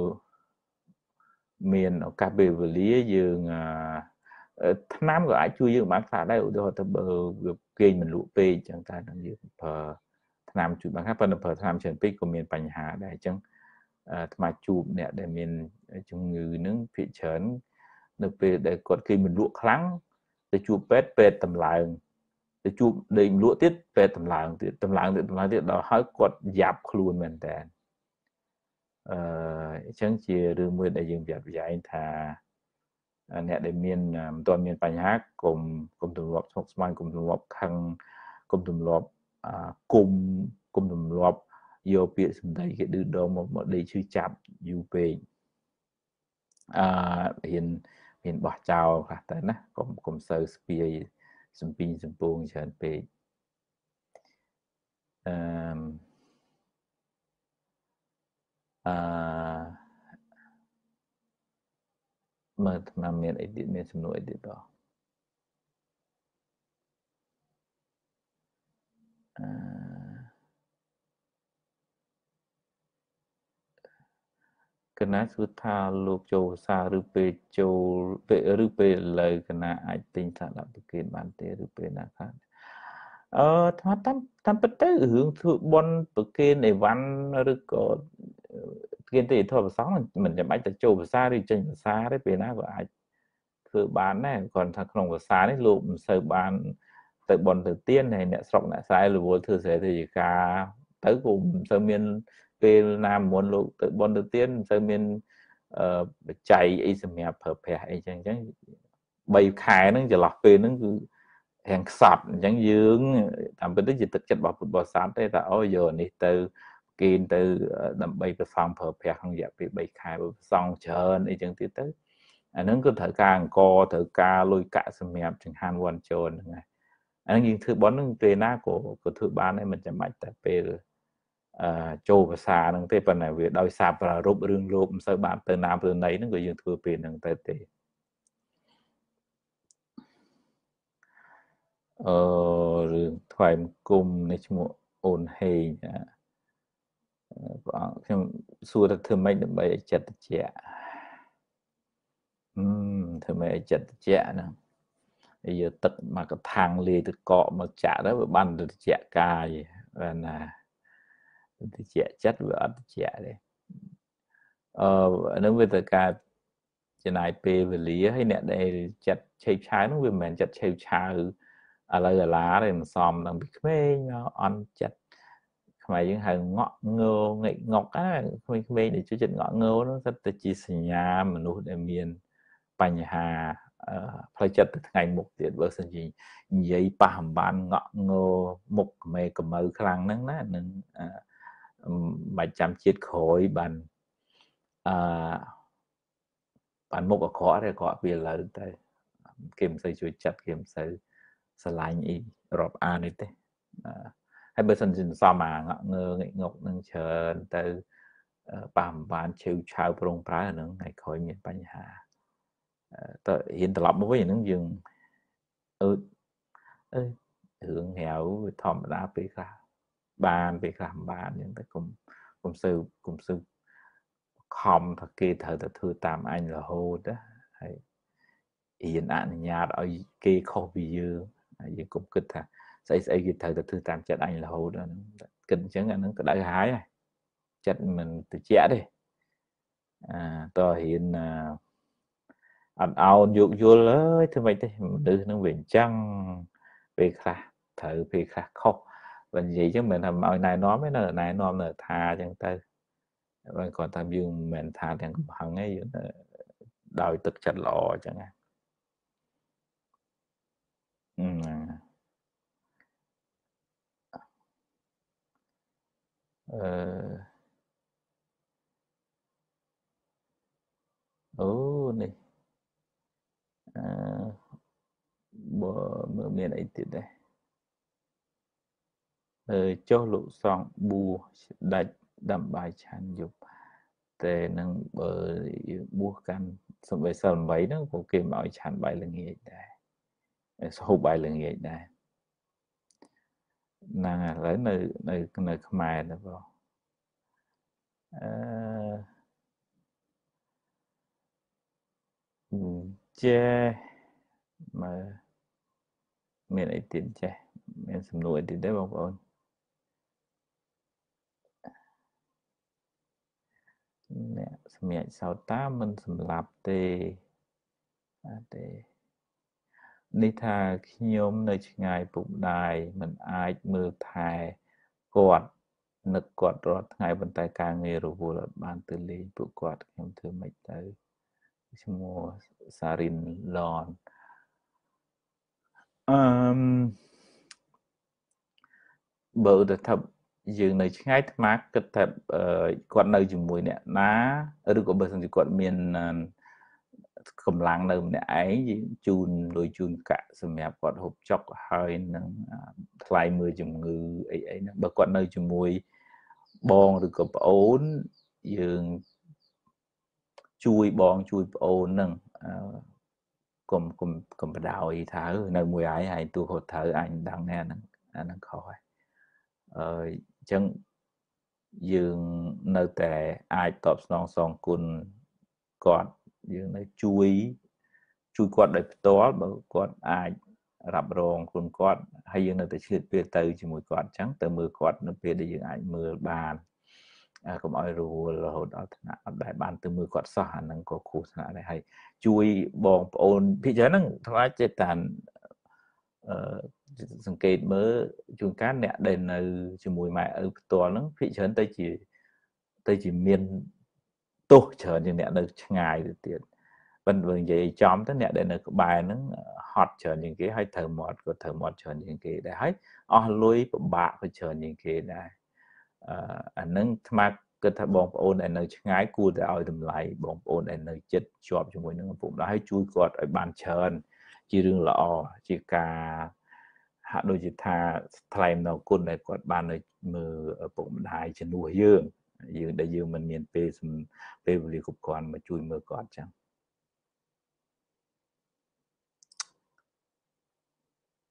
មានឱកាសពេលវេលាយើងថ្នាំក៏អាចជួយយើងបានខ្លះដែរឧទាហរណ៍ទៅបើវាគេមិនលក់ពេកអញ្ចឹងតែនឹងយើងប្រើថ្នាំជួយបានខ្លះប៉ុន្តែប្រើថ្នាំច្រើនពេកក៏មានបញ្ហាដែរអញ្ចឹងថ្មជួបអ្នកដែលមានជំងឺហ្នឹងភាគច្រើននៅពេលដែលគាត់គេមិនលក់ខ្លាំងទៅជួបពេទ្យពេទ្យតម្លើងទៅជួបដេកលក់ទៀតពេទ្យតម្លើងទៀតតម្លើងទៀតតម្លើងទៀតដល់ហើយគាត់យ៉ាប់ខ្លួនមែនតើអឺអញ្ចឹងជារឿងមួយដែលយើងប្រយ័ត្នប្រយែងថាអ្នកដែលមានមិនទាន់មានបញ្ហាកុំកុំទម្លាប់ស្មុគស្មាញកុំទម្លាប់ខឹងកុំទម្លាប់គុំកុំទម្លាប់យកពាក្យសម្ដីគេឌឺដងមកមកដេកឈឺចាប់យូរពេកអឺហ៊ានហ៊ានបោះចោលខ្លះទៅណាកុំកុំសូវស្ពាយសំពីងសំពងច្រើនពេកអឺអឺមើលតាមមានអីទៀតមានសំណួរអីទៀតបងអឺកណាសួរថាលោកចូលភាសាឬពេលចូលពេលឬពេលឥឡូវកណាអាចទិញសាដាប់ប្រគេនបានទេឬពេលណាខ្លះអឺតាមតាមពិតទៅរឿងធ្វើបន់ប្រគេនអីវ៉ាន់ឬក៏ប្រគេនទេធម៌ប្រសងមិនចាំបាច់ទៅចូលភាសាឬចេញភាសាទេពេលណាក៏អាចធ្វើបានដែរគ្រាន់ថាក្នុងភាសានេះលោកមិនសូវបានទៅបន់ទៅទៀនហើយអ្នកស្រុកអ្នកស្រែរវល់ធ្វើស្រែធ្វើជាការទៅក៏មិនសូវមានពេលណាមុនលោកទៅបន់ទៅទៀនមិនសូវមានអឺបច្ច័យអីសម្រាប់ប្រើប្រាស់អីចឹងចឹងបីខែហ្នឹងចន្លោះពេលហ្នឹងគឺរាំងខ្សត់អញ្ចឹងយើងតាមពិតទៅជាទឹកចិត្តរបស់ពុទ្ធបរិស័ទទេតែអូយកនេះទៅគេទៅដើម្បីប្រសងប្រើប្រាស់ក្នុងរយៈពេលបីខែប្រសងច្រើនអីចឹងទៀតទៅអាហ្នឹងគឺត្រូវការអង្គត្រូវការលុយកាក់សម្រាប់ចង្ហាន់វ័នជូនហ្នឹងហើយអាហ្នឹងយើងធ្វើបន់ហ្នឹងពេលណាក៏ក៏ធ្វើបានដែរមិនចាំបាច់តែពេលអឺចូលភាសាហ្នឹងទេប៉ុន្តែវាដោយសារប្រារព្ធរឿងលោកមិនសូវបានទៅណាប្រណីហ្នឹងក៏យើងធ្វើពេលហ្នឹងទៅទេអឺរឿងថ្វាយគុំនេះឈ្មោះអូនហេងខ្ញុំសួរថាធ្វើម៉េចដើម្បីឲ្យចិត្តត្រជាក់អឺធ្វើម៉េចឲ្យចិត្តត្រជាក់ហ្នឹងហើយយកទឹកមកកថាំងលាយទឹកកកមកចាក់ទៅវាបានត្រជាក់កាយបានណាត្រជាក់ចិត្តវាអត់ត្រជាក់ទេអឺហ្នឹងវាទៅកើតចំណាយពេលវេលាហើយអ្នកដែលចិត្តឆេវឆាវហ្នឹងវាមិនមែនចិត្តឆេវឆាវឥឡូវឥឡាទេមិនសមដល់ពីក្មេងមកអន់ចិត្តខ្មែរយើងហៅងក់ងើងិចងុកណាក្មេងៗដែលជួយចិត្តងក់ងើហ្នឹងសិតតែជាសញ្ញាមនុស្សដែលមានបញ្ហាផ្លូវចិត្តទៅថ្ងៃមុខទៀតបើសិនជានិយាយប៉ះអំបានងក់ងើមុខក្មេកម្ៅខ្លាំងហ្នឹងណានឹងបាច់ចាំជាតិក្រោយបានអឺបានមុខអាក្រក់ទេអាក្រក់វាលើទៅគេមិនសូវជួយចិត្តគេមិនសូវស្រឡាញ់អីរាប់អាននេះទេហើយបើសិនជាសំអាងក់ងើងិចងុកនឹងច្រើនទៅប៉ះអំបានឆេវឆាវប្រងប្រើហ្នឹងថ្ងៃក្រោយមានបញ្ហាតើហ៊ានត្រឡប់មកវិញហ្នឹងយើងអឺអឺរឿងហៅវាធម្មតាពេលខ្លះបានពេលខ្លះមិនបានអញ្ចឹងតែកុំកុំសូវកុំសូវខំថាគេត្រូវតែធ្វើតាមអញរហូតណាហើយហ៊ានអនុញ្ញាតឲ្យគេខុសពីយើងហើយយើងកុំគិតថាស្អីស្អីគេត្រូវតែធ្វើតាមចិត្តអញរហូតហ្នឹងគិតអញ្ចឹងអាហ្នឹងក្តៅហើយហើយចិត្តមិនត្រជាក់ទេអាតើហ៊ានអត់អោនយោគយល់អើយធ្វើម៉េចទេមនុស្សនឹងវាអញ្ចឹងពេលខ្លះត្រូវពេលខ្លះខុសបើនិយាយអញ្ចឹងមិនថាឲ្យណែនាំទេនៅណែនាំនៅថាអញ្ចឹងទៅបើគាត់ថាយើងមិនមែនថាទាំងកំហឹងទេយើងដោយទឹកចិត្តល្អអញ្ចឹងណាអឺអឺអូនេះអឺបើមើលមានអីទៀតដែរអឺចុះលោកសង្ឃបួសដាច់ដាំបាយឆាន់យប់តែនឹងបើបួសកាន់សំបីសិលtámហ្នឹងពួកគេមកឲ្យឆាន់បាយល្ងាចដែរហូបបាយល្ងាចដែរហ្នឹងឥឡូវនៅនៅនៅខ្មែរទៅបងអឺចេះមើលមានអីទៀតចេះមានសំណួរអីទៀតទេបងប្អូនអ្នកសម្រាប់សោតាមិនសម្លាប់ទេអត់ទេនេះថាខ្ញុំនៅឆ្ងាយពុកម្ដាយមិនអាចមើលថែគាត់នឹកគាត់រាល់ថ្ងៃប៉ុន្តែការងាររវល់អត់បានទៅលេងពួកគាត់ខ្ញុំធ្វើម៉េចទៅឈ្មោះសារិនឡនអឺបើទៅថាយើងនៅឆ្ងាយថ្មគិតថាគាត់នៅជាមួយអ្នកណាឬក៏បើសិនជាគាត់មានកម្លាំងនៅម្នាក់ឯងយើងជូនលុយជូនកាក់សម្រាប់គាត់ហូបចុកហើយនឹងថ្លៃមើលជំងឺអីអីហ្នឹងបើគាត់នៅជាមួយបងឬក៏ប្អូនយើងជួយបងជួយប្អូនហ្នឹងកុំកុំកុំបដ ாய் ថានៅមួយឯងឯងទូខុសត្រូវអញដឹងណាហ្នឹងអាហ្នឹងខុសហើយអឺអញ្ចឹងយើងនៅតែអាចតបស្នងសងគុណគាត់យើងនៅជួយជួយគាត់ដោយផ្ទាល់បើគាត់អាចរ៉ាប់រងគុណគាត់ហើយយើងនៅតែឆ្លៀតពេលទៅជាមួយគាត់អញ្ចឹងទៅមើលគាត់នៅពេលដែលយើងអាចមើលបានកុំឲ្យរវល់រហូតដល់ថ្នាក់អត់ដែលបានទៅមើលគាត់សោះអាហ្នឹងក៏គ្រោះថ្នាក់ដែរហើយជួយបងប្អូនភាគច្រើនហ្នឹងថ្លៃចេះតាអឺសង្កេតមើលជួនកាលអ្នកដែលនៅជាមួយម៉ែឪផ្ទាល់ហ្នឹងភាគច្រើនទៅជាទៅជាមានទោសច្រើនជាងអ្នកនៅឆ្ងាយទៅទៀតប៉ុន្តែបើនិយាយចំទៅអ្នកដែលនៅក្បែរហ្នឹងហត់ច្រើនជាងគេហើយត្រូវមាត់ក៏ត្រូវមាត់ច្រើនជាងគេដែរហើយអស់លុយពិបាកក៏ច្រើនជាងគេដែរអឺអាហ្នឹងស្មាគិតថាបងប្អូនដែលនៅឆ្ងាយគួរតែឲ្យតម្លៃបងប្អូនដែលនៅជិតជាប់ជាមួយនឹងឪពុកម្ដាយហើយជួយគាត់ឲ្យបានច្រើនជារឿងល្អជាការហាក់ដូចជាថាថ្លែងនៅគុណដែលគាត់បាននៅមើលឪពុកម្ដាយជំនួសយើងយើងដែលយើងមិនមានពេលពេលវេលាគ្រប់គ្រាន់មកជួយមើលគាត់ចឹង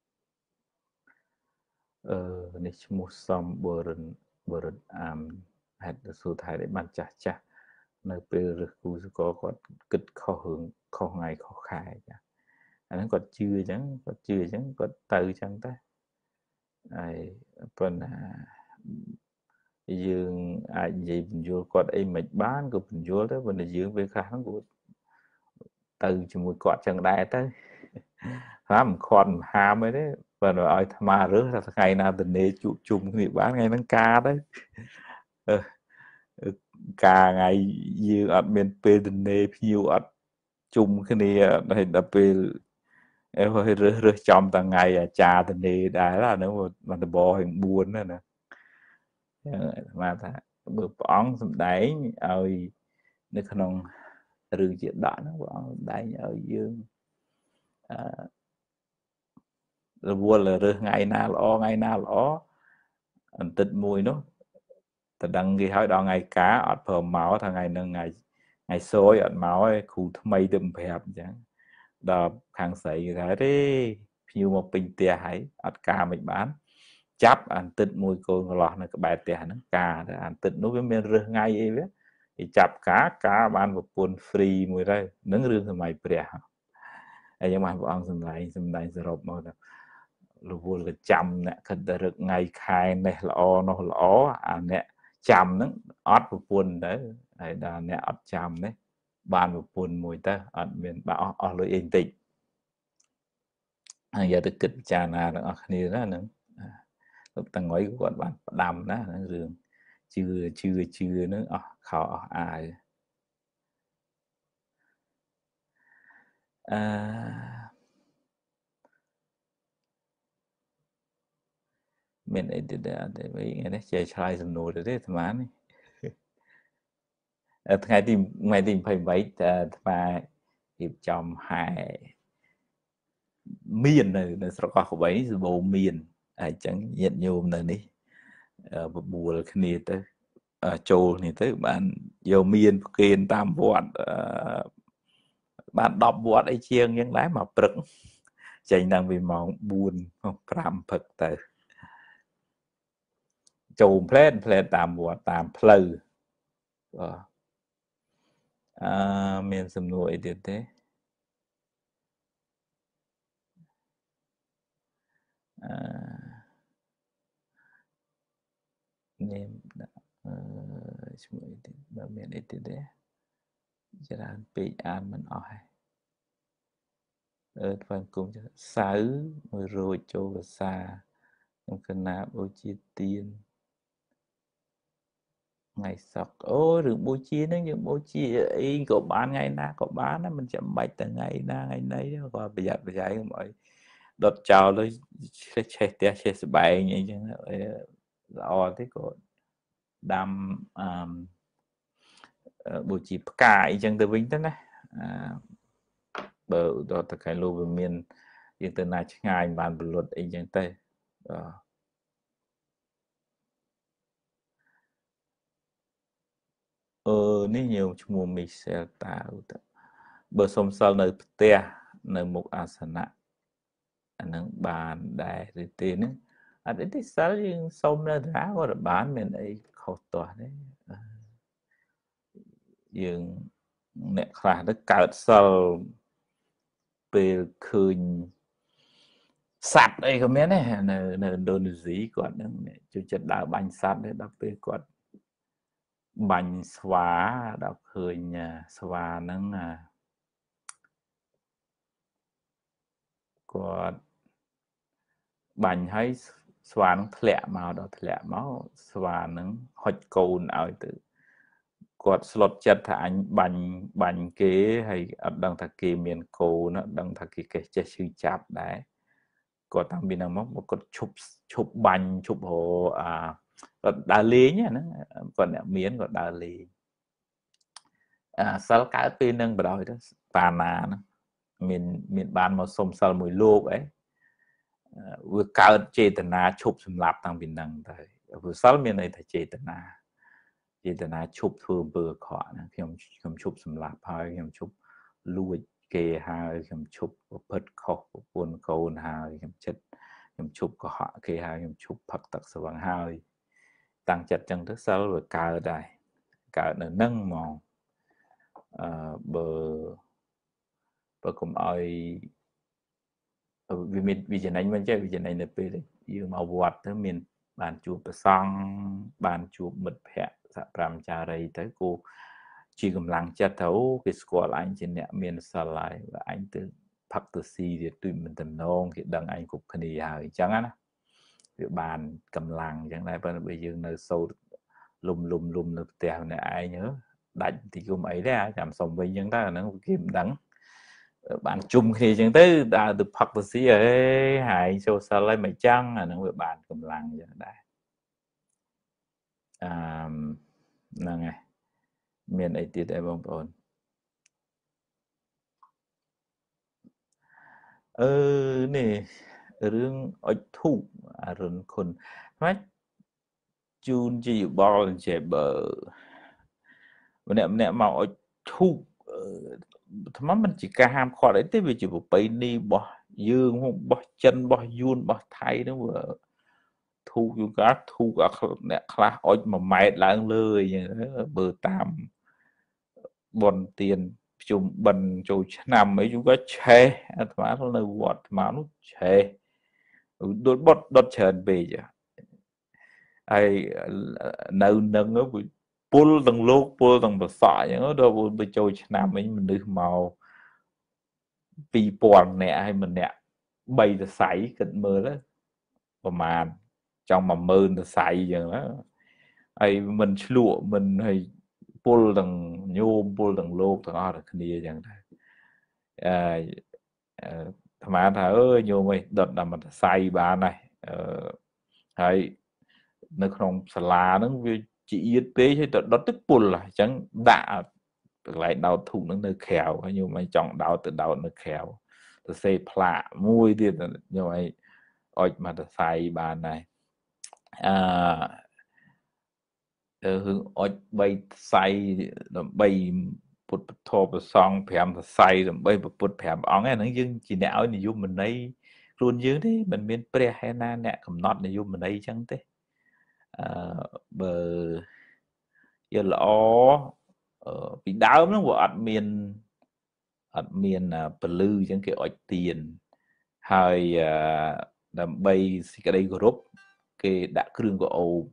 អឺនេះឈ្មោះសំបរិនបរិនអាម hạt số thái để bàn chả chả nơi bề rực cú có có kịch khó hướng khó ngày khó khai anh nó còn chưa chẳng có chưa chẳng có từ chẳng ta ai phần dương ai gì bình vô còn ai mệt bán của bình vô đó vấn đề dương về kháng của từ chỉ một quạt chẳng đại tới làm còn ham ấy đấy và rồi ai tham gia rước là ngày nào tình nê chủ chung thì bán ngày nắng ca đấy ca ngày dương ở miền tây tình nê nhiều ở chung cái này đây là về em hơi rước rước trong tầng ngày trà tình nê đã là nếu mà mà bò hình buồn nữa nè mà ta bữa bóng đấy ơi nó không rừng chuyện đó nó bóng đấy ở dương rồi vua là rước ngày nào lo ngày nào lo anh tịch mùi nó ta đăng ghi hỏi đó ngày cá ở phở máu thằng ngày nâng ngày ngày xôi ở máu ấy khu mây đùm phẹp chẳng đó kháng sấy thế đấy nhiều một bình tìa hãy ở ca mình bán chấp anh tịch mùi cô lọt này cái bài tìa nó ca anh tịch nó với miền rừng ngay ấy biết thì chập cá cá bán một buồn free mùi đây nâng rừng thì mày bè ấy nhưng mà bọn ông lại xâm lại sẽ rộp mà là vua là chăm nè khẩn được ngày khai này là o nó là ó à nè chăm nó ót một buồn đấy đấy là nè ót chăm đấy bàn một buồn mùi ta ở miền bảo ở lối yên tĩnh giờ được kịch trà nào ở đây đó nữa lúc ta ngồi của bạn đầm đó nó rừng chưa chưa chưa nữa à, khó ai à, mình ấy để để với nghe đấy chơi chơi dùm nồi đấy thằng má này ngày tìm ngày tìm phải vậy và hiệp chồng hai miền này nó sẽ có khẩu bấy bộ miền ai chẳng nhận nhôm này đi bùa cái này tới trâu này tới bạn dầu miền kiên tam vọt bạn đọc vọt ấy chiêng những lái mà bực chạy đang vì mong buồn không làm phật tới trâu phết phết tam vọt tam pleu miền sầm nuôi thì thế nêm semua itu bagian itu deh jalan pi an mình ỏi ở phần cùng sáu rồi rồi châu và xa trong cái nào bố chi tiền ngày sọc ô được bố chi nó những bố chi ấy có bán ngày na có bán nó mình chậm bạch từ ngày na ngày nấy còn bây giờ bây giờ mọi đợt chào lấy xe xe xe xe bảy như thế rồi thế có đam bố trí cài chẳng từ vĩnh thế này bờ đó tất cả lưu về miền nhưng từ này chẳng ai bàn luật ấy chẳng tây ờ nếu nhiều mùa mình sẽ tạo bờ sông sau nơi te nơi một asana anh bàn đại rồi tiền à đấy thì sao nhưng sông nơi đá có được bán mình ấy khẩu tòa đấy nhưng nè khá nó cào sâu về khơi sạt đây có mấy này là là đồ gì còn chú chất đào bánh sạt đấy đọc về còn bánh xóa đọc khơi nhà xóa nâng à còn bánh hay xóa nâng thẻ màu đó thẻ máu xóa nâng hột cồn ảo từ còn slot chất thả anh bánh bánh kế hay ở đằng thà kỳ miền cổ nó đằng thà kỳ cái chế sư chạp đấy có tăng bên nào một con chụp chụp bánh chụp hồ à đá lý nhá nó còn miến còn đá lý à sao cái pin nâng vào đó tà nà nó miền miền ban một sông sal mùi lô ấy vừa cao chế tần na chụp sum lạp tăng bên nâng thôi vừa sal miền này thì chế tần na chế tần na chụp thừa bờ khó nó khi ông khi chụp sum lạp hay khi chụp lùi kề hay khi chụp bật khóc buồn cầu hay khi chết khi chụp có họ kề hay khi chụp phật tắc sờ vàng hay tăng chặt chân thức sâu rồi cào đây cào nó nâng mòn bờ bờ cùng ai vì mình vì chuyện này mình chơi vì chuyện này là về dương màu vọt tới mình bàn chụp xong bàn chụp mật hẹ dạ làm trà đây tới cô chỉ cầm lăng chặt thấu cái squat anh trên nhẹ miền xa lại và anh từ phát từ si thì tụi mình tầm nông thì đằng anh cục khăn đi hài chẳng á việc bàn cầm lăng chẳng này bên bây giờ nơi sâu lùm lùm lùm được tèo này ai nhớ đánh thì cũng ấy ra chạm xong với những ta nó kiếm đắng bạn chung khi chẳng tới đã được phát từ si ấy hài sâu xa lại mày chăng là nó việc bàn cầm lăng vậy đây à là ngày miền ấy tiết em bông bồn ừ nè rương ở thu à rừng khôn mấy chun chỉ bò chế bờ nè nè mà ở thu thằng mình chỉ cả ham khó đấy tới vì chỉ một bay đi bỏ dương không bỏ chân bỏ yun bỏ thay nó vừa thuอยู่ก็thuก็เนี่ยคลาอ้อยมาแมดล้างเลยอย่างเบอร์ตามบนเตียนจุ่มบันจูนำấy chúng có chê mà nó là vọt mà nó chê đốt bọt đốt chờn về chứ ai nâu nâng nó bị pull tầng lô pull tầng bờ sọ những nó đâu bị trôi nằm ấy mình đưa màu vì buồn nè hay mình nè bay từ sấy cận mơ đó và màn trong mà mơ nó sấy giờ đó ai mình lụa mình hay pull tầng nhôm pull tầng lô tầng ở được kia chẳng à thằng mà thà ơi nhôm mày đợt là mình sấy bà này hay nó không là nó chỉ yết tế hay đó tức buồn là chẳng đã lại đau thủng nó nơi khéo nhưng mà chọn đau từ đau nó khéo từ xây plạ mùi thì như vậy ôi mà ta xài bà này à hướng ôi bay xài bay bút thô bút xong phèm ta xài rồi bay bút phèm óng ấy nó dưng chỉ nẻo này giúp mình ấy luôn dưới đấy mình bên pre hay na nè cầm nót này giúp mình ấy chẳng thế bờ giờ lõ bị đau nó của admin admin blue chẳng cái ỏi tiền hay làm bay cái đây group cái đã cứ đừng có ô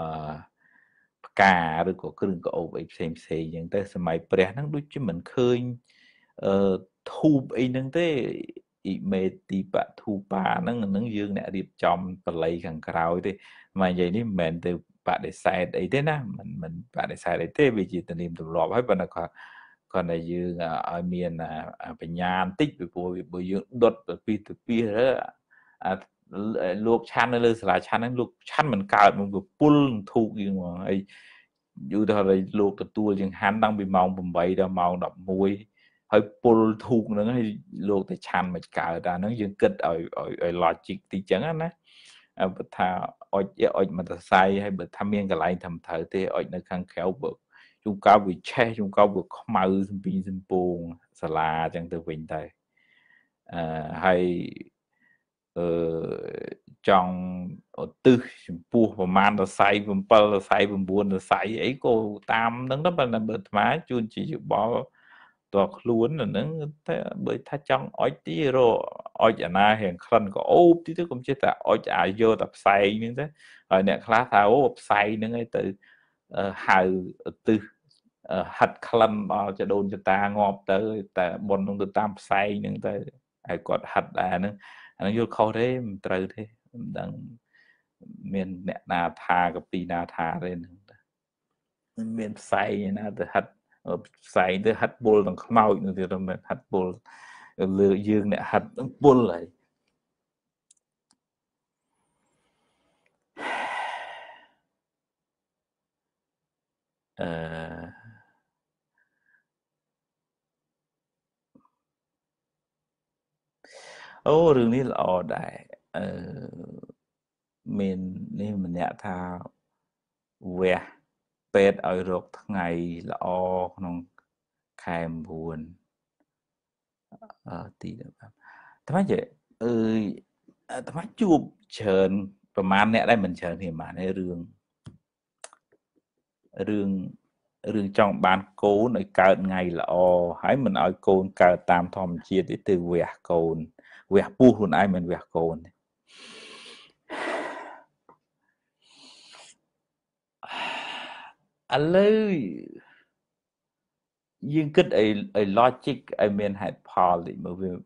cả rồi có cứ đừng có ô vậy xem xem những cái sớm mai pre nó đối chứ mình khơi thu ấy nâng thế mê tí bạ thu ba nó nó dương nè điệp trong và lấy càng cao thế mà vậy ní mình từ bạn để sai đấy thế na mình mình bạn để sai đấy thế vì chỉ tình niệm tụi lọp hết bên là còn còn là dương ở miền là phải nhàn tích vì bồi bồi dương đột pi từ pi đó luộc chan nó lên là chan nó luộc chan mình cào mình vừa pull thu nhưng mà ấy dù đó là luộc từ tua chừng hắn đang bị màu bầm bậy đó màu đậm mùi hơi pull thu nó hay luộc từ chan mà cào ra nó dương kịch ở ở ở logic thì chẳng á bật thà oi oi mà ta sai hay bật tham miên cái lại thầm thở thế oi nó khăng khéo bực chúng cao bị che chúng cao bực màu pin pin buồn xà la chẳng từ vịnh tay hay trong tư pua và man là sai vùng pal là sai vùng buồn là sai ấy cô tam nó đó là bật má chun chỉ bỏตัวខ្លួននឹងតែបើថាចង់អុចទីរអុចអាណារៀងក្លិនក៏អូបទីទៅកុំចេះតែអុចអាយកតែផ្សែងហ្នឹងទៅហើយអ្នកខ្លះថាអូផ្សែងហ្នឹងឯងទៅហៅទិសហាត់ក្លិនដល់ចដូនចតាងាប់ទៅតែប៉ុននឹងទៅតាមផ្សែងហ្នឹងទៅហើយគាត់ហាត់ដែរហ្នឹងអាហ្នឹងយល់ខុសទេមិនត្រូវទេមិនដឹងមានអ្នកណាថាក៏ពីណាថាទេហ្នឹងមិនមានផ្សែងណាទៅហាត់sai tới hất bull bằng màu nữa thì mình hất bull lừa dương này hất bull lại ô rừng này là ở đại mình nên mình nhẹ tha vềเป็ดเอารกทั้งไงละอน้องแคมบูนเออตีแบบทำไมเจ๊เออทำไมจูบเชิญประมาณเนี้ยได้มันเชิญเห็นมาในเรื่อง rương rương trong bàn cố nơi cao ngày là o hãy mình nói côn cao tam thòm chia để từ vẹt côn vẹt pu luôn ai mình vẹt côn anh ơi dương kích ấy ấy logic ấy miền hạt phò thì mà về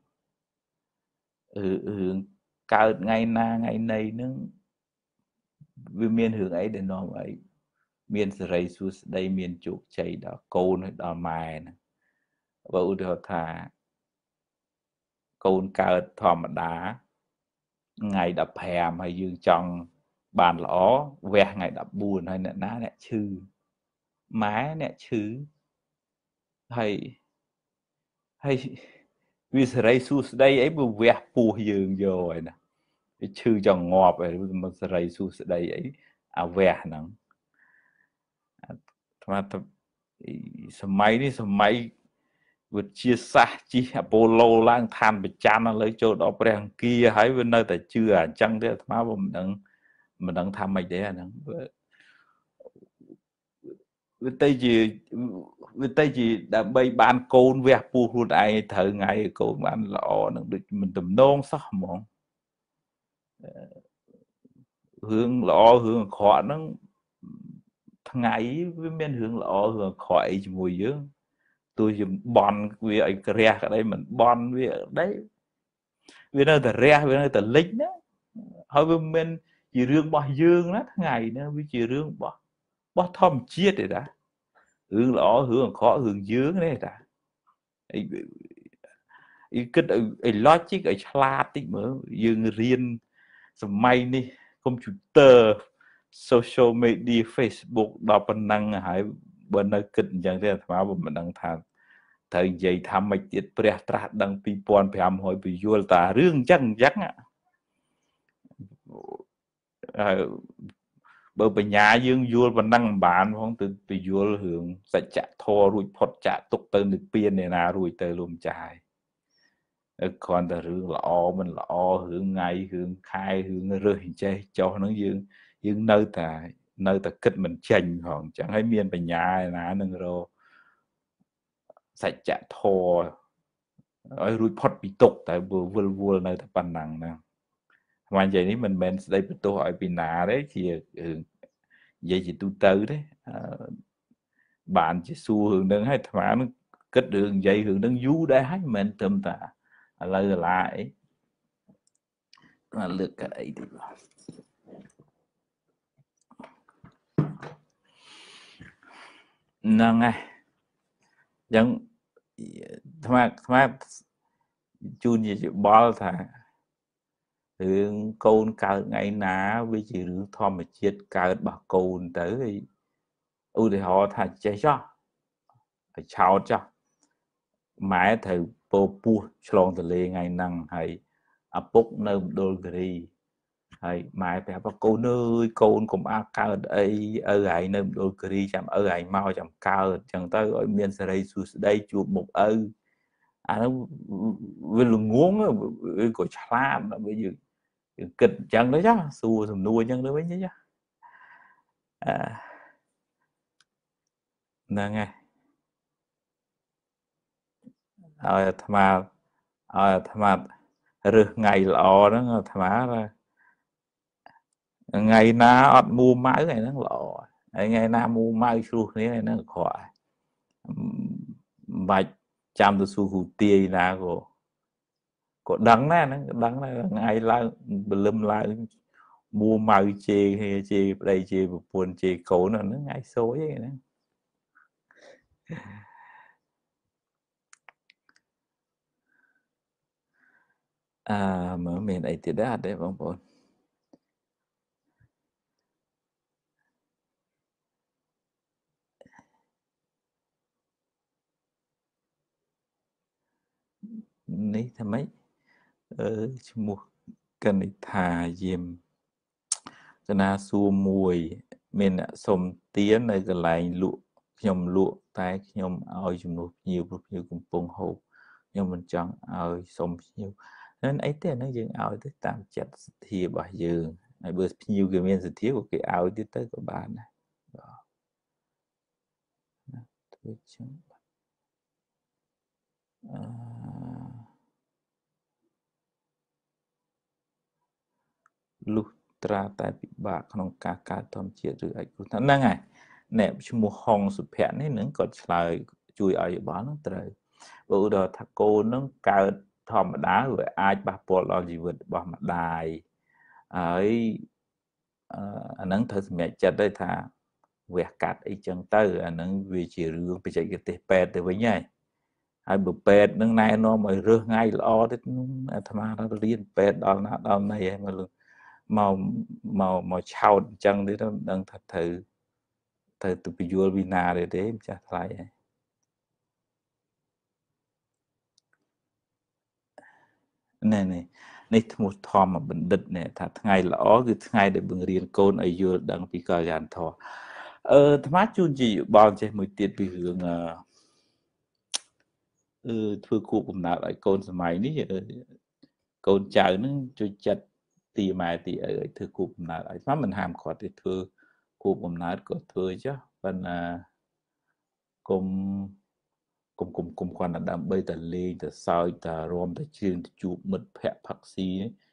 ừ hướng cao ngày na ngày nay nó vì miền hướng ấy để nói ấy miền sợi su đây miền chuột chạy đó côn đó mài nè và u đó thà côn cao thòm đá ngày đập hè hay dương trong bàn lõ ve ngày đập buồn hay nè ná nè chư má nè chư hay hay vì sợi su đây ấy bù ve pu dương rồi nè chư trong ngọt rồi mà sợi su đây ấy à ve nắng mà sớm mấy đi sớm mấy vượt chia xa chi Apollo lang than bị chan nó lấy chỗ đó bèn kia hãy bên nơi tại chưa à chăng thế má mình đang mình đang tham mấy đấy à nắng với tây gì với tây gì đã bay ban côn về pu hụt ai thở ngày côn ban lọ nó được mình tầm nôn sao mong hướng lọ hướng khó nó ngày với men hướng lọ hướng khỏi mùi dương tôi dùng bon vì ấy kẹt ở đây mình bon vì ở đấy vì nó là re vì nó là lính đó hơi bên bên chỉ riêng bao dương đó ngày nữa với chỉ riêng bao bao thom chiết rồi đã hướng lõ hướng khó hướng dương đấy đã cái cái logic ở chla tí mở dương riêng may đi computer social media Facebook đọc bản năng hãy bên nơi kinh chẳng thế mà mình đang tham thời vậy tham mấy tiết pre tra đăng pi pon phải hỏi bị vô ta riêng chắc chắc bởi vì nhà dương vua và năng bản không từ từ vua hưởng sẽ chạ thô rồi phật chạ tục từ được piên này là rồi từ luôn trái còn từ hưởng lọ mình lọ hưởng ngày hưởng khai hưởng rơi chơi cho nó dương dương nơi ta nơi ta kết mình chành hòn chẳng hay miên về nhà là nâng rồi sẽ chạ thô ở rồi phật bị tục tại vừa vừa vừa nơi ta bàn năng nè mà vậy mình mình đây tôi hỏi bị nà đấy thì vậy thì tôi tới đấy à, bạn chỉ xu hướng đến hay thỏa nó kết đường dây hướng đến du đấy hay mình tâm ta lời lại là lượt cái ấy thì nè ngay chẳng thỏa thỏa chun gì chịu bỏ thà hướng côn cao ngày ná với chỉ hướng thom mà chết cao bà côn tới thì ưu thì họ thà chạy cho phải chào cho mãi thầy bố pu chlong từ lê ngày năng hay à bốc nơi đôi ghi hay mãi phải bà cô nơi côn cũng a cao ấy ở lại nơi đôi ghi chăm ở lại mau chăm cao chẳng tới ở miền sài su đây chụp một ơ à nó với luôn muốn với cổ chả là bây giờ kịch chẳng đấy chứ xua thầm nuôi chân đó mấy chứ à nè nghe rồi tham à rồi tham à rực ngày lọ đó tham á ngày na ọt mua máy này nó lọ ngày na mua máy su thế này nó khỏi bạch chăm từ su hủ tiê là của của đắng nè nó đắng này ngày la lâm lại mua máy chê hay chê đây chê buồn chê cổ nó nó ngày số vậy nè à mở miền ấy thì đã đấy bông bồn ní tham mấy ở mua cần thà diêm cái na xua mùi mình xôm tía nơi cái lại lụa nhom lụa tai nhom ao chùm nụ nhiều nhiều cùng bông hồ nhưng mình chọn ao xôm nhiều nên ấy thế nó dừng ao tới tạm chặt thì bà dừng này bữa nhiều cái miền sự thiếu của cái ao đi tới của bạn này ធ្វើចឹងអឺលុះត្រាតែពិបាកក្នុងការកើតធម្មជាតិឬឯកគ្រោះថ្នាក់ហ្នឹងហើយអ្នកឈ្មោះហុងសុភ័ក្រនេះនឹងគាត់ឆ្លើយជួយឲ្យយោបល់ហ្នឹងត្រូវបើឧទាហរណ៍ថាកូនហ្នឹងកើតធម្មតាវាអាចប៉ះពាល់ដល់ជីវិតរបស់ម្ដាយហើយអាហ្នឹងត្រូវសម្រេចចិត្តដែរថាវះកាត់អីចឹងទៅអាហ្នឹងវាជារឿងបច្ចេកទេសពេទ្យទៅវិញហើយហើយបើពេទ្យនឹងណែនាំឲ្យរើសថ្ងៃល្អទៅអាត្មាទៅរៀនពេទ្យដល់ណាដល់ណីហើយមកមកមកមកឆោតអញ្ចឹងទៀតមិនដឹងថាត្រូវត្រូវទៅពយល់វិណាទេទេម្ចាស់ថ្លៃហើយណែនេះនេះឈ្មោះធម្មបណ្ឌិតនេះថាថ្ងៃល្អគឺថ្ងៃដែលបង្រៀនកូនឲ្យយល់ដឹងពីកល្យានធម៌អឺអាត្មាជូនជាយោបល់ចេះមួយទៀតពីរឿងអឺអឺធ្វើគូកំណើតឲ្យកូនសម័យនេះកូនចៅនឹងជួយចិត្តទីម៉ែទីឪឲ្យធ្វើគូកំណើតឲ្យស្មាមិនហាមគាត់ទេធ្វើគូកំណើតក៏ធ្វើចុះប៉ុន្តែគុំគុំគុំគុំគាត់ដើម្បីតែលេងតែសើចតែរំតែជឿនទៅជួបមិត្តភ័ក្តិផឹកស៊ី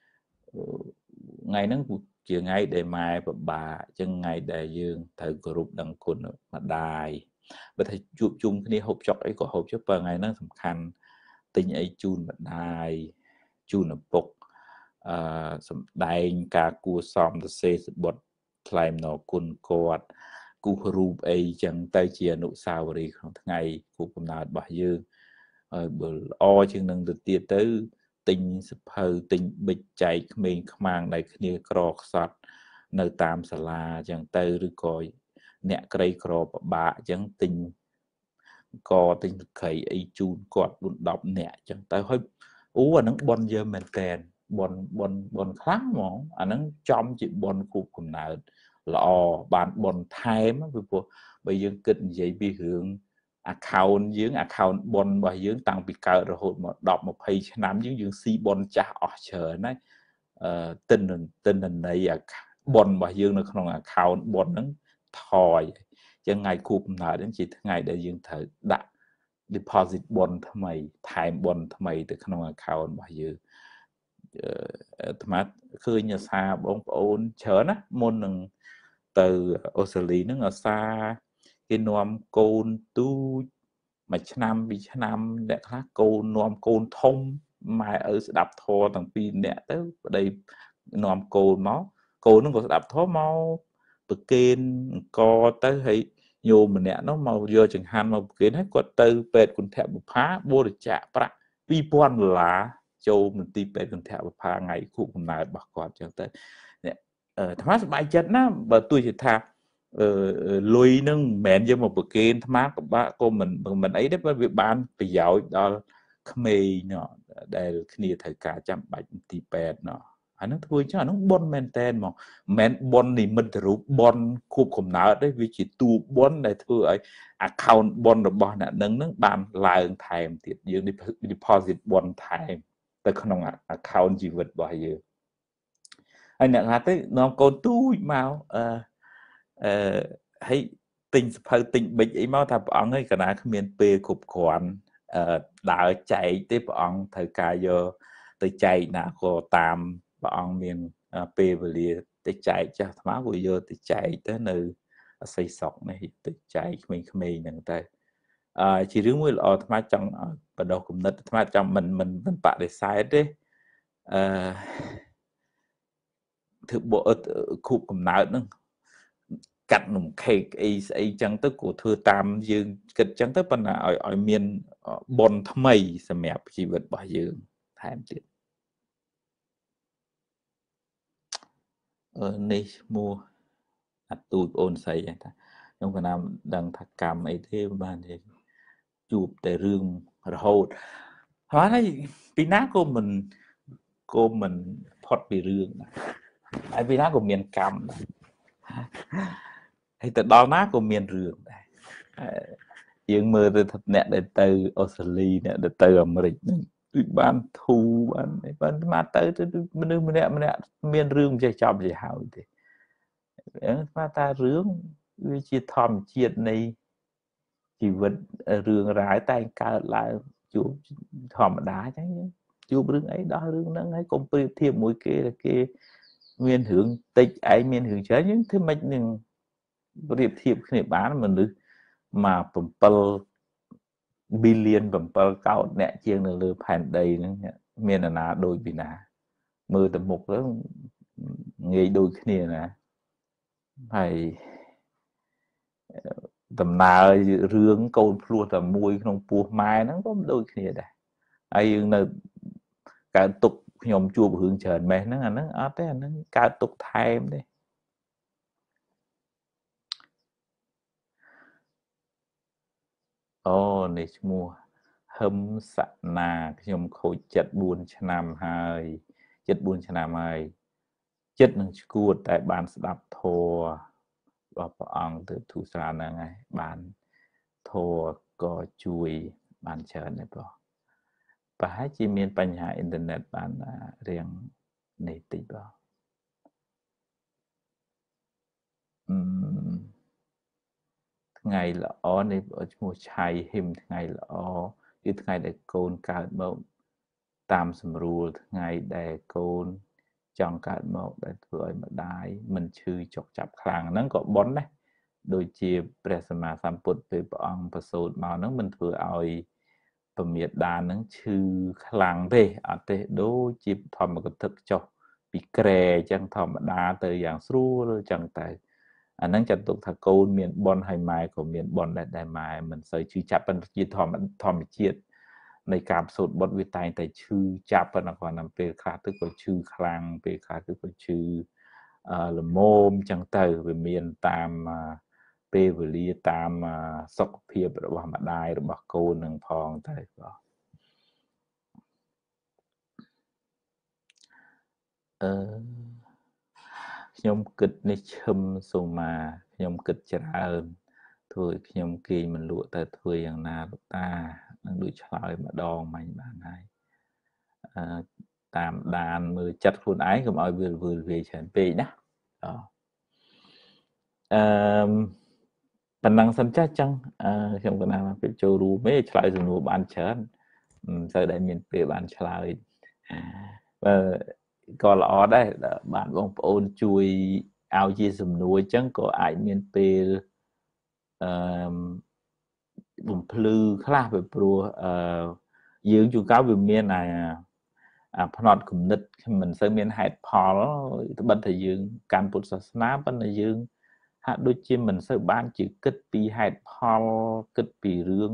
ថ្ងៃហ្នឹងជាថ្ងៃដែលម៉ែពិបាកអញ្ចឹងថ្ងៃដែលយើងត្រូវគោរពដឹងគុណម្ដាយបើថាជួបជុំគ្នាហូបចុកអីក៏ហូបចុះបើថ្ងៃហ្នឹងសំខាន់ទិញអីជូនម្ដាយជូនឪពុកអឺសំដែងការគួសមទៅសេសបុត្រថ្លែងអំណរគុណគាត់គូសរូបអីចឹងទៅជាអនុស្សាវរីយ៍ក្នុងថ្ងៃគូកំណើតរបស់យើងហើយបើល្អជាងនឹងទៅទៀតទៅទិញសភៅទិញប៊ិចចែកក្មេងខ្មាំងដែលគ្នាក្រខ្សត់នៅតាមសាលាចឹងទៅឬក៏អ្នកក្រីក្រពិបាកចឹងទិញក៏ទិញសក្តិអីជូនគាត់បួនដប់អ្នកចឹងទៅហើយអូអាហ្នឹងបនយើងមែនតែនបនបនបនខ្លាំងហ្មងអាហ្នឹងចំជាបនគូកំណើតល្អបានបនថែមពីព្រោះបើយើងគិតនិយាយពីរឿង account យើង account បនរបស់យើងតាំងពីកើតរហូតមកដប់ម្ភៃឆ្នាំយើងយើងស៊ីបនចាស់អស់ច្រើនហើយអឺទិន្នទិន្នន័យបនរបស់យើងនៅក្នុង account បនហ្នឹងថយចឹងថ្ងៃគូកំណើតហ្នឹងជាថ្ងៃដែលយើងត្រូវដាក់ deposit បនថ្មីថែមបនថ្មីទៅក្នុង account របស់យើងអាត្មាឃើញអាសាបងប្អូនច្រើនណាមុននឹងទៅអូស្ត្រាលីហ្នឹងអាសាគេនាំកូនទូចមួយឆ្នាំពីរឆ្នាំអ្នកខ្លះកូននាំកូនធំម៉ែឪស្ដាប់ធម៌ទាំងពីរអ្នកទៅប្តីនាំកូនមកកូនហ្នឹងក៏ស្ដាប់ធម៌មកប្រគេនអង្គទៅហើយញោមម្នាក់នោះមកយកចង្ហាន់មកប្រគេនហើយគាត់ទៅពេទ្យគុណធបុប្ផាបរិច្ចាគប្រាក់ពីរពាន់ដុល្លារចូលមន្ទីរពេទ្យគុណធបុប្ផាថ្ងៃគូកំណើតរបស់គាត់ចឹងទៅអាត្មាសប្បាយចិត្តណាបើទោះជាថាអឺលុយនឹងមិនមែនយកមកប្រគេនអាត្មាក៏បាក់ក៏មិនមិនអីទេបើវាបានប្រយោជន៍ដល់ក្មេងណោះដែលគ្នាត្រូវការចាំបាច់មន្ទីរពេទ្យណោះអានឹងធ្វើចឹងអានឹងបនមែនតែនហ្មងមិនមែនបននិមិត្តរូបបនគូបកំណើតទេវាជាទូបនដែលធ្វើឲ្យ account បនរបស់អ្នកនឹងនឹងបានឡើងថែមទៀតយើង deposit បនថែមទៅក្នុង account ជីវិតរបស់យើងហើយអ្នកថាទៅនាំកូនទូចមកអឺអឺហើយទិញសភៅទិញប៊ិចអីមកថាព្រះអង្គឯងកណាគ្មានពេលគ្រប់គ្រាន់អឺដើរចែកទេព្រះអង្គត្រូវការយកទៅចែកណាក៏តាមព្រះអង្គមានពេលវេលាទៅចែកចាស់អាត្មាក៏យកទៅចែកទៅនៅអស័យសុកនេះទៅចែកក្មេងៗហ្នឹងទៅអឺជារឿងមួយល្អអាត្មាចង់បដោះគំនិតអាត្មាចង់មិនមិនមិនបដិសេធទេអឺធ្វើបគូបកំណើតហ្នឹងកាត់នំខេកអីស្អីចឹងទៅក៏ធ្វើតាមយើងគិតចឹងទៅប៉ុន្តែឲ្យឲ្យមានបនថ្មីសម្រាប់ជីវិតរបស់យើងថែមទៀតអឺនេះឈ្មោះអាទូចអូនស្រីថាខ្ញុំក៏ណាមដឹងថាកម្មអីទេបានទេជួបតែរឿងរហូតហើយពីណាក៏មិនក៏មិនផុតពីរឿងហើយពីណាក៏មានកម្មដែរហើយទៅដល់ណាក៏មានរឿងដែរយើងមើលទៅថាអ្នកដែលទៅអូស្ត្រាលីអ្នកដែលទៅអាមេរិកហ្នឹងគឺបានធូរបានបានមកទៅទៅមនុស្សម្នាក់ម្នាក់មានរឿងចេះចប់ចេះហើយទេស្មាតថារឿងវាជាធម្មជាតិនៃជីវិតរឿងរ៉ាវតែកើតឡើងជួបធម្មតាអញ្ចឹងជួបរឿងអីដោះរឿងហ្នឹងហើយកុំប្រៀបធៀបមួយគេគេមានរឿងតិចឯងមានរឿងច្រើនយើងធ្វើម៉េចនឹងប្រៀបធៀបគ្នាបានមនុស្សមក7 billion 7កោដអ្នកជាងនៅលើផែនដីហ្នឹងមានអាណាដូចពីណាមើលទៅមុខទៅងាយដូចគ្នាណាហើយដំណើររឿងកូនភ្លោះតែមួយក្នុងពោះម៉ែហ្នឹងក៏ដូចគ្នាដែរហើយយើងនៅកើតទុកខ្ញុំជួបរឿងច្រើនម៉េះហ្នឹងអាហ្នឹងអត់ទេអាហ្នឹងកើតទុកថែមទេអូនេះឈ្មោះហឹមសណាខ្ញុំខូចចិត្តបួនឆ្នាំហើយចិត្តបួនឆ្នាំហើយចិត្តនឹងឈួតតែបានស្ដាប់ធម៌របស់ព្រះអង្គទៅទូស្រាហ្នឹងហើយបានធម៌ក៏ជួយបានច្រើនដែរបងប្រហែលជាមានបញ្ហាអ៊ីនធឺណិតបានរៀងនេះតិចបងអឺថ្ងៃល្អនេះឈ្មោះឆៃហ៊ឹមថ្ងៃល្អគឺថ្ងៃដែលកូនកើតមកតាមស្រួលថ្ងៃដែលកូនចង់កើតមកដែលធ្វើឲ្យម្ដាយមិនឈឺចុកចាប់ខ្លាំងហ្នឹងក៏ប៉ុនដែរដូចជាព្រះសម្មាសម្ពុទ្ធពេលព្រះអង្គប្រសូតមកហ្នឹងមិនធ្វើឲ្យពមាតាហ្នឹងឈឺខ្លាំងទេអត់ទេដូចជាធម្មកថាចុះពីក្រែអញ្ចឹងធម្មតាទៅយ៉ាងស្រួលអញ្ចឹងទៅអាហ្នឹងចាត់ទុកថាកូនមានបនហើយម៉ែក៏មានបនដែរដែលម៉ែមិនសូវឈឺចាប់ប៉ុន្តែជាធម្មធម្មជាតិនៃការប្រសូតបុត្រវាតែងតែឈឺចាប់ប៉ុន្តែគ្រាន់តែពេលខ្លះទៅក៏ឈឺខ្លាំងពេលខ្លះទៅក៏ឈឺល្មមអញ្ចឹងទៅវាមានតាមពេលវេលាតាមសុខភាពរបស់ម្ដាយរបស់កូននឹងផងទៅបងអឺខ្ញុំគិតនេះឈឹមសូមាខ្ញុំគិតច្រើនធ្វើឲ្យខ្ញុំគេមិនលក់ទៅធ្វើយ៉ាងណាលោកតានឹងដូចឆ្លើយម្ដងមិញបានហើយអឺតាមដានមើលចិត្តខ្លួនឯងកុំឲ្យវាវើវាច្រើនពេកណាអឺប៉ុណ្ណឹងសិនចាស់ចឹងខ្ញុំកណាពេលចូលរួមទេឆ្លើយសំណួរបានច្រើនមិនសូវដែលមានពេលបានឆ្លើយបើក៏ល្អដែរបានបងប្អូនជួយឲ្យជាសំណួរអញ្ចឹងក៏អាចមានពេលអឺបំភ្លឺខ្លះពីព្រោះអឺយើងជួនកាលវាមានអាអាផ្នត់គំនិតមិនសូវមានហេតុផលត្បិតតែយើងកាន់ពុទ្ធសាសនាប៉ុន្តែយើងហាក់ដូចជាមិនសូវបានជាគិតពីហេតុផលគិតពីរឿង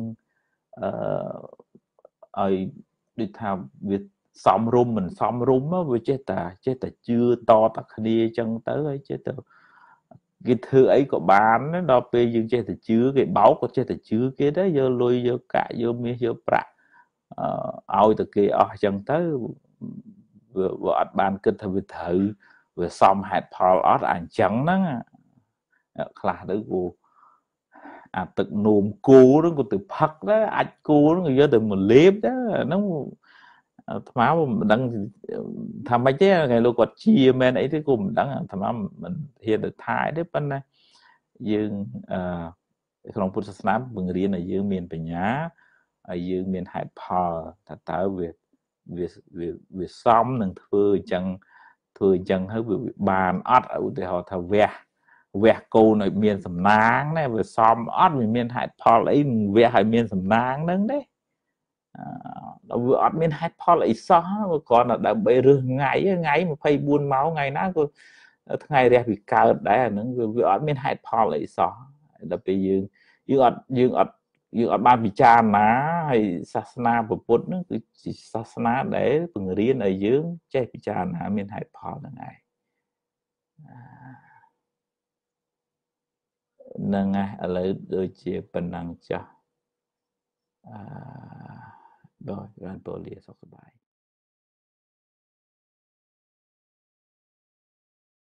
អឺឲ្យដូចថាវាសំរុំមិនសំរុំវាចេះតែចេះតែជឿតតគ្នាអញ្ចឹងទៅហើយចេះតែគេធ្វើអីក៏បានដល់ពេលយើងចេះតែជឿគេបោកក៏ចេះតែជឿគេដែរយកលុយយកកាក់យកមាសយកប្រាក់អឺឲ្យតែគេអស់អញ្ចឹងទៅវាអត់បានគិតថាវាត្រូវវាសមហេតុផលអត់អញ្ចឹងហ្នឹងខ្លះទៅគូអាទឹកនោមគោហ្នឹងក៏ទៅផឹកដែរអាចគោហ្នឹងក៏យកទៅមកលេបដែរហ្នឹងអាត្មាមិនដឹងថាម៉េចទេថ្ងៃលោកគាត់ជាមែនអីទេគូមិនដឹងអាត្មាមិនហ៊ានទៅថាទេប៉ុន្តែយើងអឺក្នុងពុទ្ធសាសនាបង្រៀនឲ្យយើងមានបញ្ញាហើយយើងមានហេតុផលថាតើវាវាវាសមនឹងធ្វើអញ្ចឹងធ្វើអញ្ចឹងហើយវាបានអត់ឧទាហរណ៍ថាវះវះកូនឲ្យមានសំណាងណាវាសមអត់វាមានហេតុផលអីវះឲ្យមានសំណាងហ្នឹងទេដល់វាអត់មានហេតុផលអីសោះគ្រាន់តែដើម្បីរើសថ្ងៃថ្ងៃម្ភៃបួនម៉ោងថ្ងៃណាក៏ថ្ងៃរះពីកើតដែរអាហ្នឹងវាអត់មានហេតុផលអីសោះដល់ពេលយើងយើងអត់យើងអត់យើងអត់បានពិចារណាហើយសាសនាពុទ្ធហ្នឹងគឺជាសាសនាដែលបង្រៀនឲ្យយើងចេះពិចារណាមានហេតុផលហ្នឹងឯងហ្នឹងហើយឥឡូវដូចជាប៉ុណ្ណឹងចាស់អឺដោយបានពលលាសុខសប្បាយ